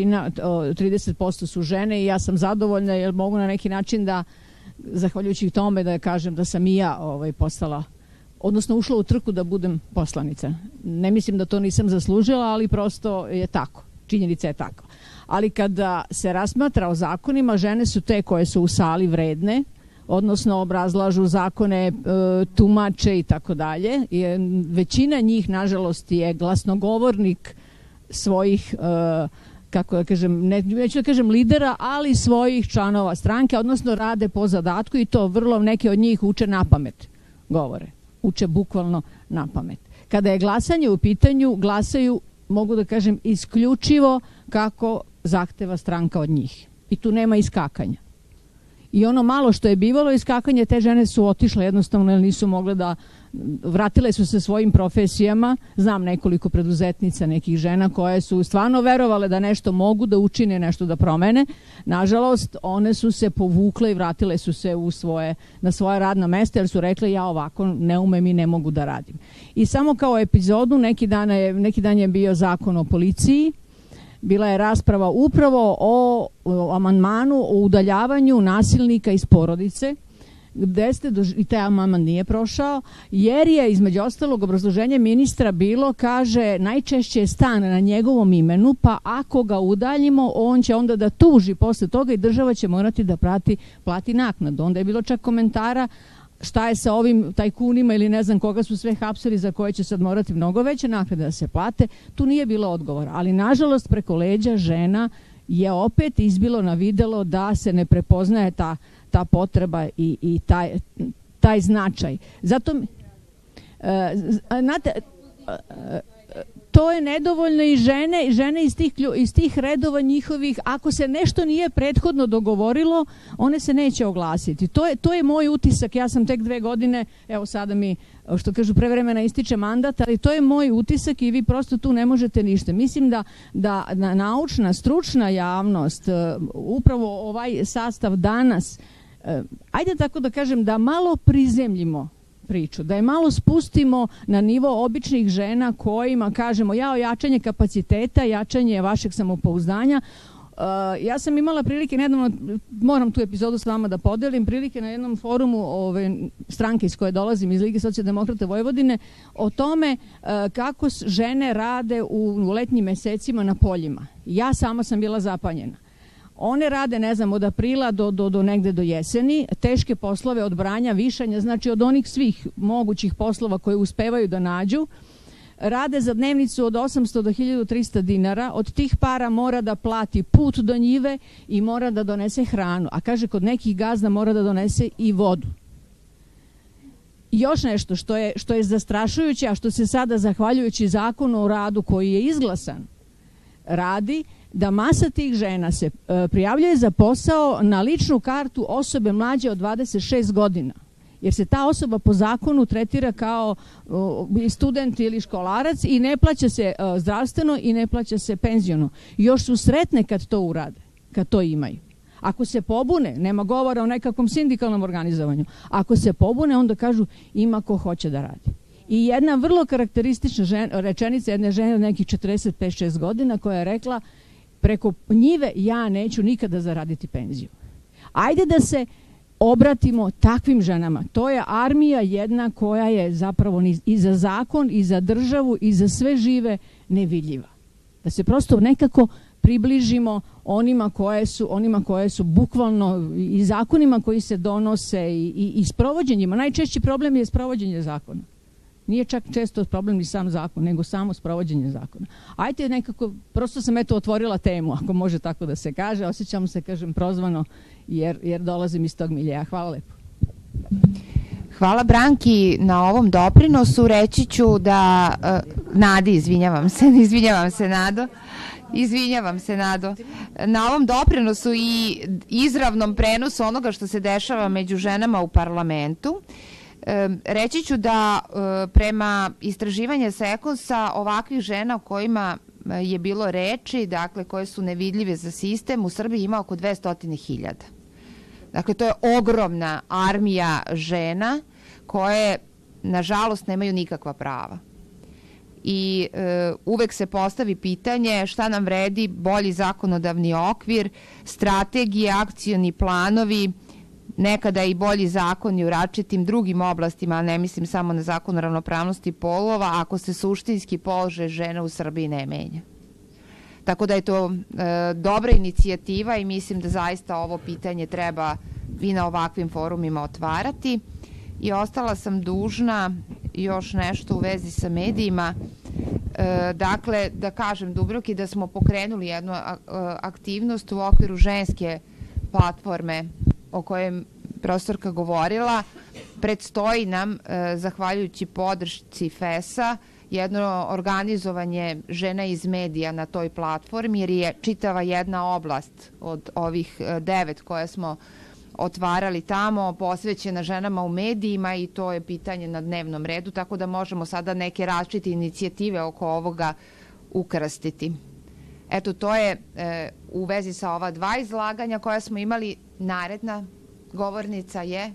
J: 30% su žene i ja sam zadovoljna jer mogu na neki način da, zahvaljujući tome, da kažem da sam i ja postala, odnosno ušla u trku da budem poslanica. Ne mislim da to nisam zaslužila, ali prosto je tako. Činjenica je tako. Ali kada se razmatra o zakonima, žene su te koje su u sali vredne, odnosno obrazlažu zakone, tumače i tako dalje. Većina njih, nažalost, je glasnogovornik svojih, kako da kažem, neću da kažem lidera, ali svojih članova stranke, odnosno rade po zadatku i to vrlo neke od njih uče na pamet, govore. Uče bukvalno na pamet. Kada je glasanje u pitanju, glasaju, mogu da kažem, isključivo kako zahteva stranka od njih. I tu nema iskakanja. I ono malo što je bivalo iskakanje, te žene su otišle jednostavno jer nisu mogle da, vratile su se svojim profesijama. Znam nekoliko preduzetnica, nekih žena koje su stvarno verovale da nešto mogu da učine, nešto da promene. Nažalost, one su se povukle i vratile su se na svoje radna mesta jer su rekle ja ovako ne umem i ne mogu da radim. I samo kao epizodu, neki dan je bio zakon o policiji. Bila je rasprava upravo o amandmanu o udaljavanju nasilnika iz porodice, i taj amandman nije prošao, jer je između ostalog obrazloženje ministra bilo, kaže, najčešće je stan na njegovom imenu, pa ako ga udaljimo, on će onda da tuži posle toga i država će morati da plati naknadu. Onda je bilo čak komentara šta je sa ovim tajkunima ili ne znam koga su sve hapsili za koje će sad morati mnogo veće naknade da se plate. Tu nije bilo odgovora, ali nažalost preko leđa žena je opet izbilo na videlo da se ne prepoznaje ta potreba i taj značaj. Zato znate, to je nedovoljno i žene iz tih redova njihovih, ako se nešto nije prethodno dogovorilo, one se neće oglasiti. To je moj utisak. Ja sam tek 2 godine, evo sada mi, što kažu, prevremena ističe mandat, ali to je moj utisak i vi prosto tu ne možete ništa. Mislim da naučna, stručna javnost, upravo ovaj sastav danas, ajde tako da kažem, da malo prizemljimo priču, da je malo spustimo na nivo običnih žena kojima kažemo jačanje kapaciteta, jačanje vašeg samopouzdanja. Ja sam imala prilike nedavno, moram tu epizodu s vama da podelim, prilike na jednom forumu stranke iz koje dolazim, iz Lige socijaldemokrata Vojvodine, o tome kako žene rade u letnjim mesecima na poljima. Ja sama sam bila zapanjena. One rade, ne znam, od aprila do negde do jeseni, teške poslove od branja, višanja, znači od onih svih mogućih poslova koje uspevaju da nađu. Rade za dnevnicu od 800 do 1300 dinara, od tih para mora da plati put do njive i mora da donese hranu, a kaže kod nekih gazda mora da donese i vodu. Još nešto što je zastrašujuće, a što se sada, zahvaljujući zakonu o radu koji je izglasan, radi, da masa tih žena se prijavljuje za posao na ličnu kartu osobe mlađe od 26 godina. Jer se ta osoba po zakonu tretira kao student ili školarac i ne plaća se zdravstveno i ne plaća se penziono. Još su sretne kad to urade, kad to imaju. Ako se pobune, nema govora o nekakvom sindikalnom organizovanju, ako se pobune, onda kažu ima ko hoće da radi. I jedna vrlo karakteristična rečenica jedne žene od nekih 45-6 godina koja je rekla, preko njive ja neću nikada zaraditi penziju. Ajde da se obratimo takvim ženama. To je armija jedna koja je zapravo i za zakon, i za državu, i za sve žive nevidljiva. Da se prosto nekako približimo onima koje su bukvalno i zakonima koji se donose i sprovođenjima. Najčešći problem je sprovođenje zakona. Nije čak često problem ni sam zakon, nego samo sprovođenje zakona. Ajde nekako, prosto sam otvorila temu, ako može tako da se kaže. Osjećam se, kažem, prozvano jer dolazim iz tog miljeja. Hvala lepo.
C: Hvala Branki na ovom doprinosu. Reći ću da... Nadi, izvinjavam se, Nado. Na ovom doprinosu i izravnom prenosu onoga što se dešava među ženama u parlamentu. Reći ću da prema istraživanja Sekonsa ovakvih žena o kojima je bilo reči, dakle koje su nevidljive za sistem, u Srbiji ima oko 200.000. Dakle, to je ogromna armija žena koje, nažalost, nemaju nikakva prava. I uvek se postavi pitanje šta nam vredi bolji zakonodavni okvir, strategije, akcioni planovi, nekada i bolji zakoni u različitim drugim oblastima, a ne mislim samo na zakon o ravnopravnosti polova, ako se suštinski položaj žena u Srbiji ne menja. Tako da je to dobra inicijativa i mislim da zaista ovo pitanje treba i na ovakvim forumima otvarati. I ostala sam dužna još nešto u vezi sa medijima. Dakle, da kažem Dubravki da smo pokrenuli jednu aktivnost u okviru ženske platforme o kojoj profesorka govorila. Predstoji nam, zahvaljujući podršci FES-a, jedno organizovanje žena iz medija na toj platformi, jer je čitava jedna oblast od ovih 9 koje smo otvarali tamo, posvećena ženama u medijima i to je pitanje na dnevnom redu, tako da možemo sada neke različite inicijative oko ovoga ukrstiti. Eto, to je u vezi sa ova 2 izlaganja koja smo imali. Naredna govornica je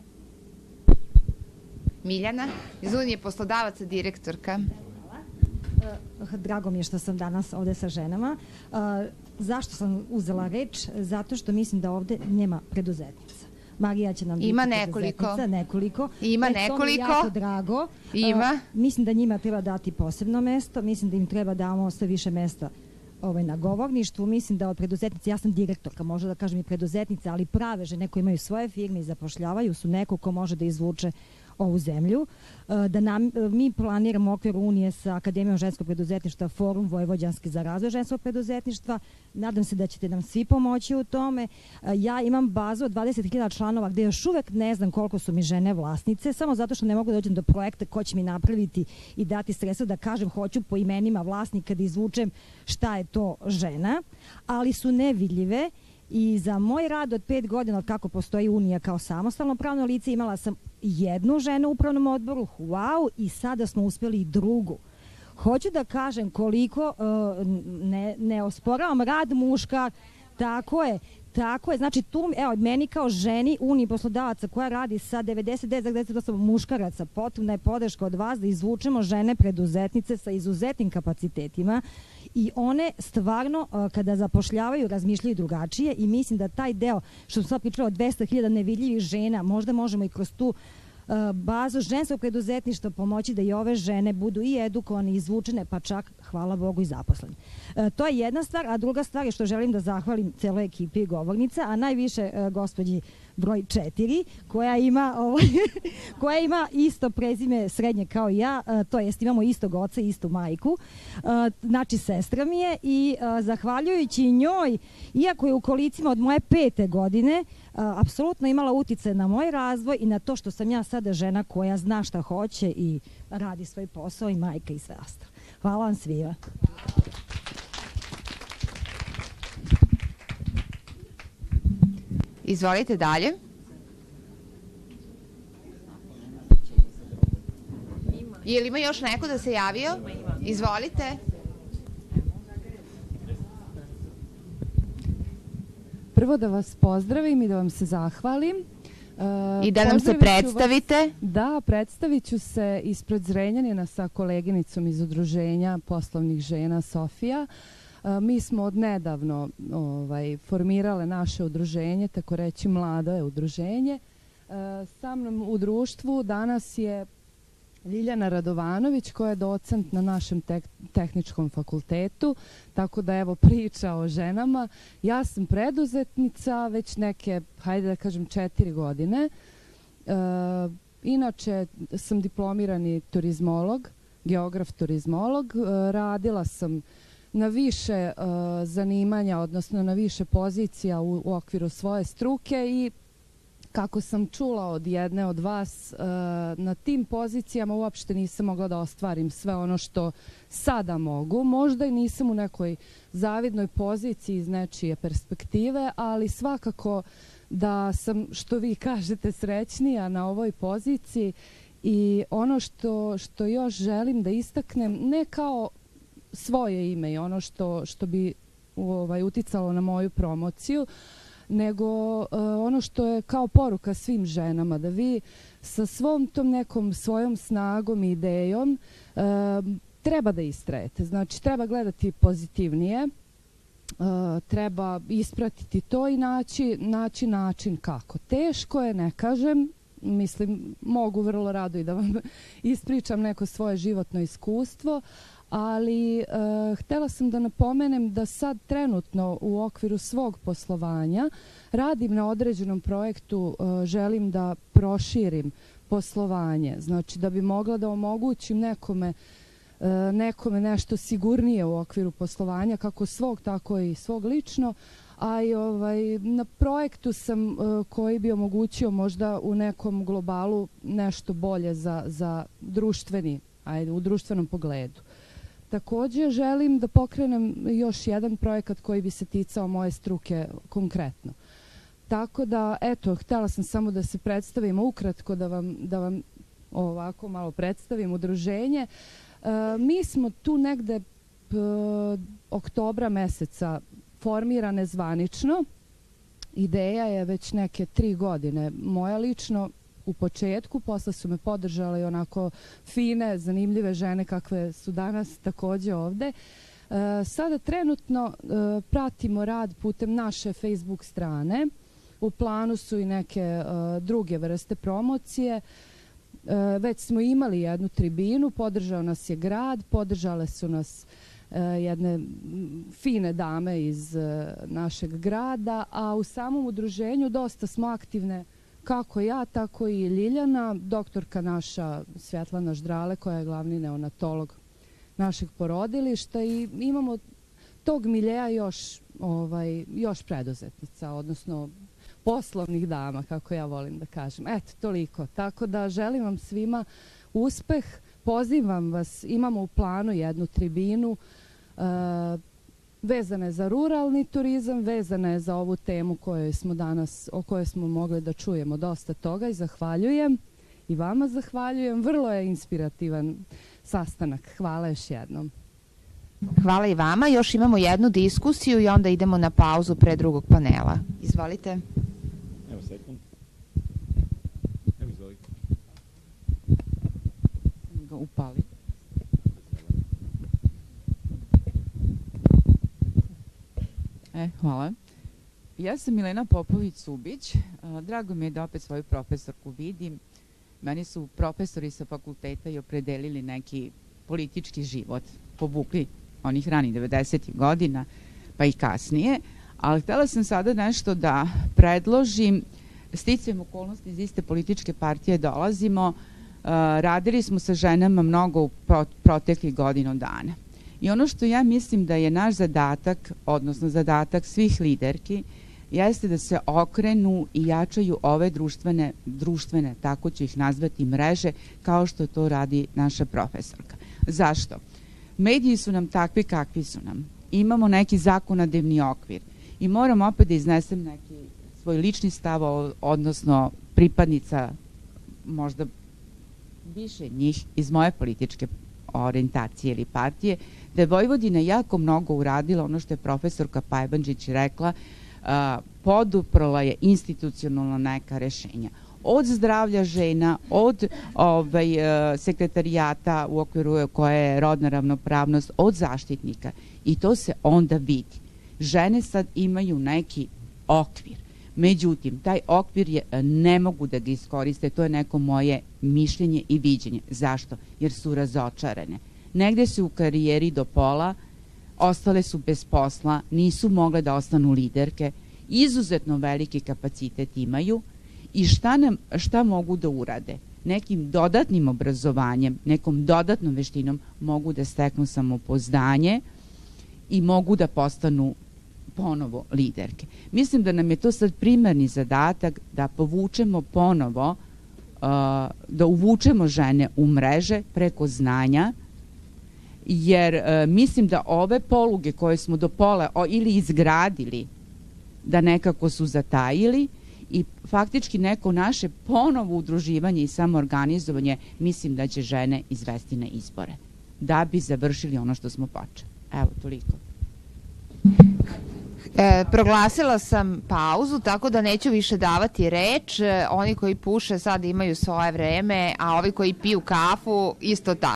C: Miljana iz Unije poslodavaca, direktorka.
K: Drago mi je što sam danas ovde sa ženama. Zašto sam uzela reč? Zato što mislim da ovde nema preduzetnica. Marija će nam biti preduzetnica.
C: Ima
K: nekoliko. To mi je jako drago. Mislim da njima treba dati posebno mesto. Mislim da im treba damo sve više mesta na govorništvu. Mislim da od preduzetnice, ja sam direktorka, možda da kažem i preduzetnice, ali prave žene koje imaju svoje firme i zapošljavaju su neko ko može da izvuče ovu zemlju. Mi planiramo u okviru Unije sa Akademijom ženskog preduzetništva Forum Vojvođanski za razvoj ženskog preduzetništva. Nadam se da ćete nam svi pomoći u tome. Ja imam bazu od 20.000 članova gde još uvek ne znam koliko su mi žene vlasnice, samo zato što ne mogu da dođem do projekta ko će mi napraviti i dati sredstva da kažem hoću po imenima vlasnika da izvučem šta je to žena, ali su nevidljive. I za moj rad od 5 godina od kako postoji Unija kao samostalno pravno lice imala sam jednu ženu u upravnom odboru, wow, i sada smo uspeli i drugu. Hoću da kažem koliko ne osporavam rad muška, tako je, znači tu, evo, meni kao ženi Uniji poslodavaca koja radi sa 99,98 muškaraca, potrebna je podrška od vas da izvučemo žene preduzetnice sa izuzetnim kapacitetima i one stvarno kada zapošljavaju razmišljaju drugačije i mislim da taj deo što sam sad pričala od 200.000 nevidljivih žena, možda možemo i kroz tu bazu ženskog preduzetništva pomoći da i ove žene budu i edukovane i izvučene, pa čak, hvala Bogu, i zaposlene. To je jedna stvar, a druga stvar je što želim da zahvalim celoj ekipi govornica, a najviše gospođi broj 4, koja ima isto prezime srednje kao i ja, to jest imamo istog oca i istu majku, znači sestra mi je i zahvaljujući njoj, iako je u kolicima od moje 5. godine, apsolutno imala utice na moj razvoj i na to što sam ja sada žena koja zna šta hoće i radi svoj posao i majka i sve ostalo. Hvala vam svima.
C: Izvolite dalje. Je li ima još neko da se javio? Izvolite.
L: Prvo da vas pozdravim i da vam se zahvalim.
C: I da nam se predstavite.
L: Da, predstavit ću se ispred Zrenjanina sa koleginicom iz Udruženja poslovnih žena Sofija. Mi smo odnedavno formirale naše udruženje, tako reći mlado je udruženje. Sa mnom u društvu danas je Ljiljana Radovanović koja je docent na našem tehničkom fakultetu, tako da evo priča o ženama. Ja sam preduzetnica već neke, hajde da kažem 4 godine. Inače sam diplomirani turizmolog, geograf turizmolog. Radila sam na više zanimanja, odnosno na više pozicija u okviru svoje struke i kako sam čula od jedne od vas, na tim pozicijama uopšte nisam mogla da ostvarim sve ono što sada mogu. Možda i nisam u nekoj zavidnoj poziciji iz nečije perspektive, ali svakako da sam, što vi kažete, srećnija na ovoj poziciji i ono što još želim da istaknem, ne kao svoje ime i ono što bi uticalo na moju promociju, nego ono što je kao poruka svim ženama, da vi sa svom tom nekom svojom snagom i idejom treba da istrajete. Znači, treba gledati pozitivnije, treba ispratiti to i naći način kako. Teško je, ne kažem, mislim, mogu vrlo rado i da vam ispričam neko svoje životno iskustvo, ali htela sam da napomenem da sad trenutno u okviru svog poslovanja radim na određenom projektu, želim da proširim poslovanje, znači da bi mogla da omogućim nekome nešto sigurnije u okviru poslovanja, kako svog, tako i svog lično, a i na projektu sam koji bi omogućio možda u nekom globalu nešto bolje za društveni, u društvenom pogledu. Također želim da pokrenem još jedan projekat koji bi se ticao moje struke konkretno. Tako da, eto, htjela sam samo da se predstavim ukratko, da vam ovako malo predstavim udruženje. Mi smo tu negde oktobra meseca formirane zvanično. Ideja je već neke 3 godine. Moja lično u početku, posle su me podržale i onako fine, zanimljive žene kakve su danas također ovde. Sada trenutno pratimo rad putem naše Facebook strane. U planu su i neke druge vrste promocije. Već smo imali jednu tribinu, podržao nas je grad, podržale su nas jedne fine dame iz našeg grada, a u samom udruženju dosta smo aktivne, kako ja, tako i Ljiljana, doktorka naša Svjetlana Ždrale, koja je glavni neonatolog našeg porodilišta, i imamo tog miljeja još preduzetnica, odnosno poslovnih dama, kako ja volim da kažem. Eto, toliko. Tako da želim vam svima uspeh, pozivam vas, imamo u planu jednu tribinu, vezana je za ruralni turizam, vezana je za ovu temu o kojoj smo mogli da čujemo dosta toga, i zahvaljujem. I vama zahvaljujem. Vrlo je inspirativan sastanak. Hvala još jednom.
C: Hvala i vama. Još imamo jednu diskusiju i onda idemo na pauzu pre drugog panela. Izvolite.
M: Evo sekund. Evo izvolite.
N: Ga upali. Hvala. Ja sam Milena Popović-Subić. Drago mi je da opet svoju profesorku vidim. Meni su profesori sa fakulteta i opredelili neki politički život, povukli onih ranih 90. godina, pa i kasnije. Ali htjela sam sada nešto da predložim. Sticajem okolnosti iz iste političke partije dolazimo. Radili smo sa ženama mnogo u proteklih godinu dana. I ono što ja mislim da je naš zadatak, odnosno zadatak svih liderki, jeste da se okrenu i jačaju ove društvene, tako ću ih nazvati, mreže, kao što to radi naša profesorka. Zašto? Mediji su nam takvi kakvi su nam. Imamo neki zakonodavni okvir i moram opet da iznesem neki svoj lični stav, odnosno pripadnica možda više njih iz moje političke orijentacije ili partije, da je Vojvodina jako mnogo uradila, ono što je profesorka Pajbančić rekla, poduprla je institucionalno neka rešenja. Od zdravlja žena, od sekretarijata u okviru koje je rodna ravnopravnost, od zaštitnika. I to se onda vidi. Žene sad imaju neki okvir. Međutim, taj okvir ne mogu da ga iskoriste, to je neko moje mišljenje i viđenje. Zašto? Jer su razočarane. Negde su u karijeri do pola, ostale su bez posla, nisu mogle da ostanu liderke, izuzetno veliki kapacitet imaju i šta mogu da urade? Nekim dodatnim obrazovanjem, nekom dodatnom veštinom mogu da steknu samopouzdanje i mogu da postanu ponovo liderke. Mislim da nam je to sad primarni zadatak da povučemo ponovo, da uvučemo žene u mreže preko znanja, jer mislim da ove poluge koje smo do pola ili izgradili, da nekako su zatajili, i faktički neko naše ponovo udruživanje i samoorganizovanje, mislim da će žene izvesti na izbore, da bi završili ono što smo počeli. Evo, toliko.
C: Proglasila sam pauzu, tako da neću više davati reč. Oni koji puše sad imaju svoje vreme, a ovi koji piju kafu isto tako.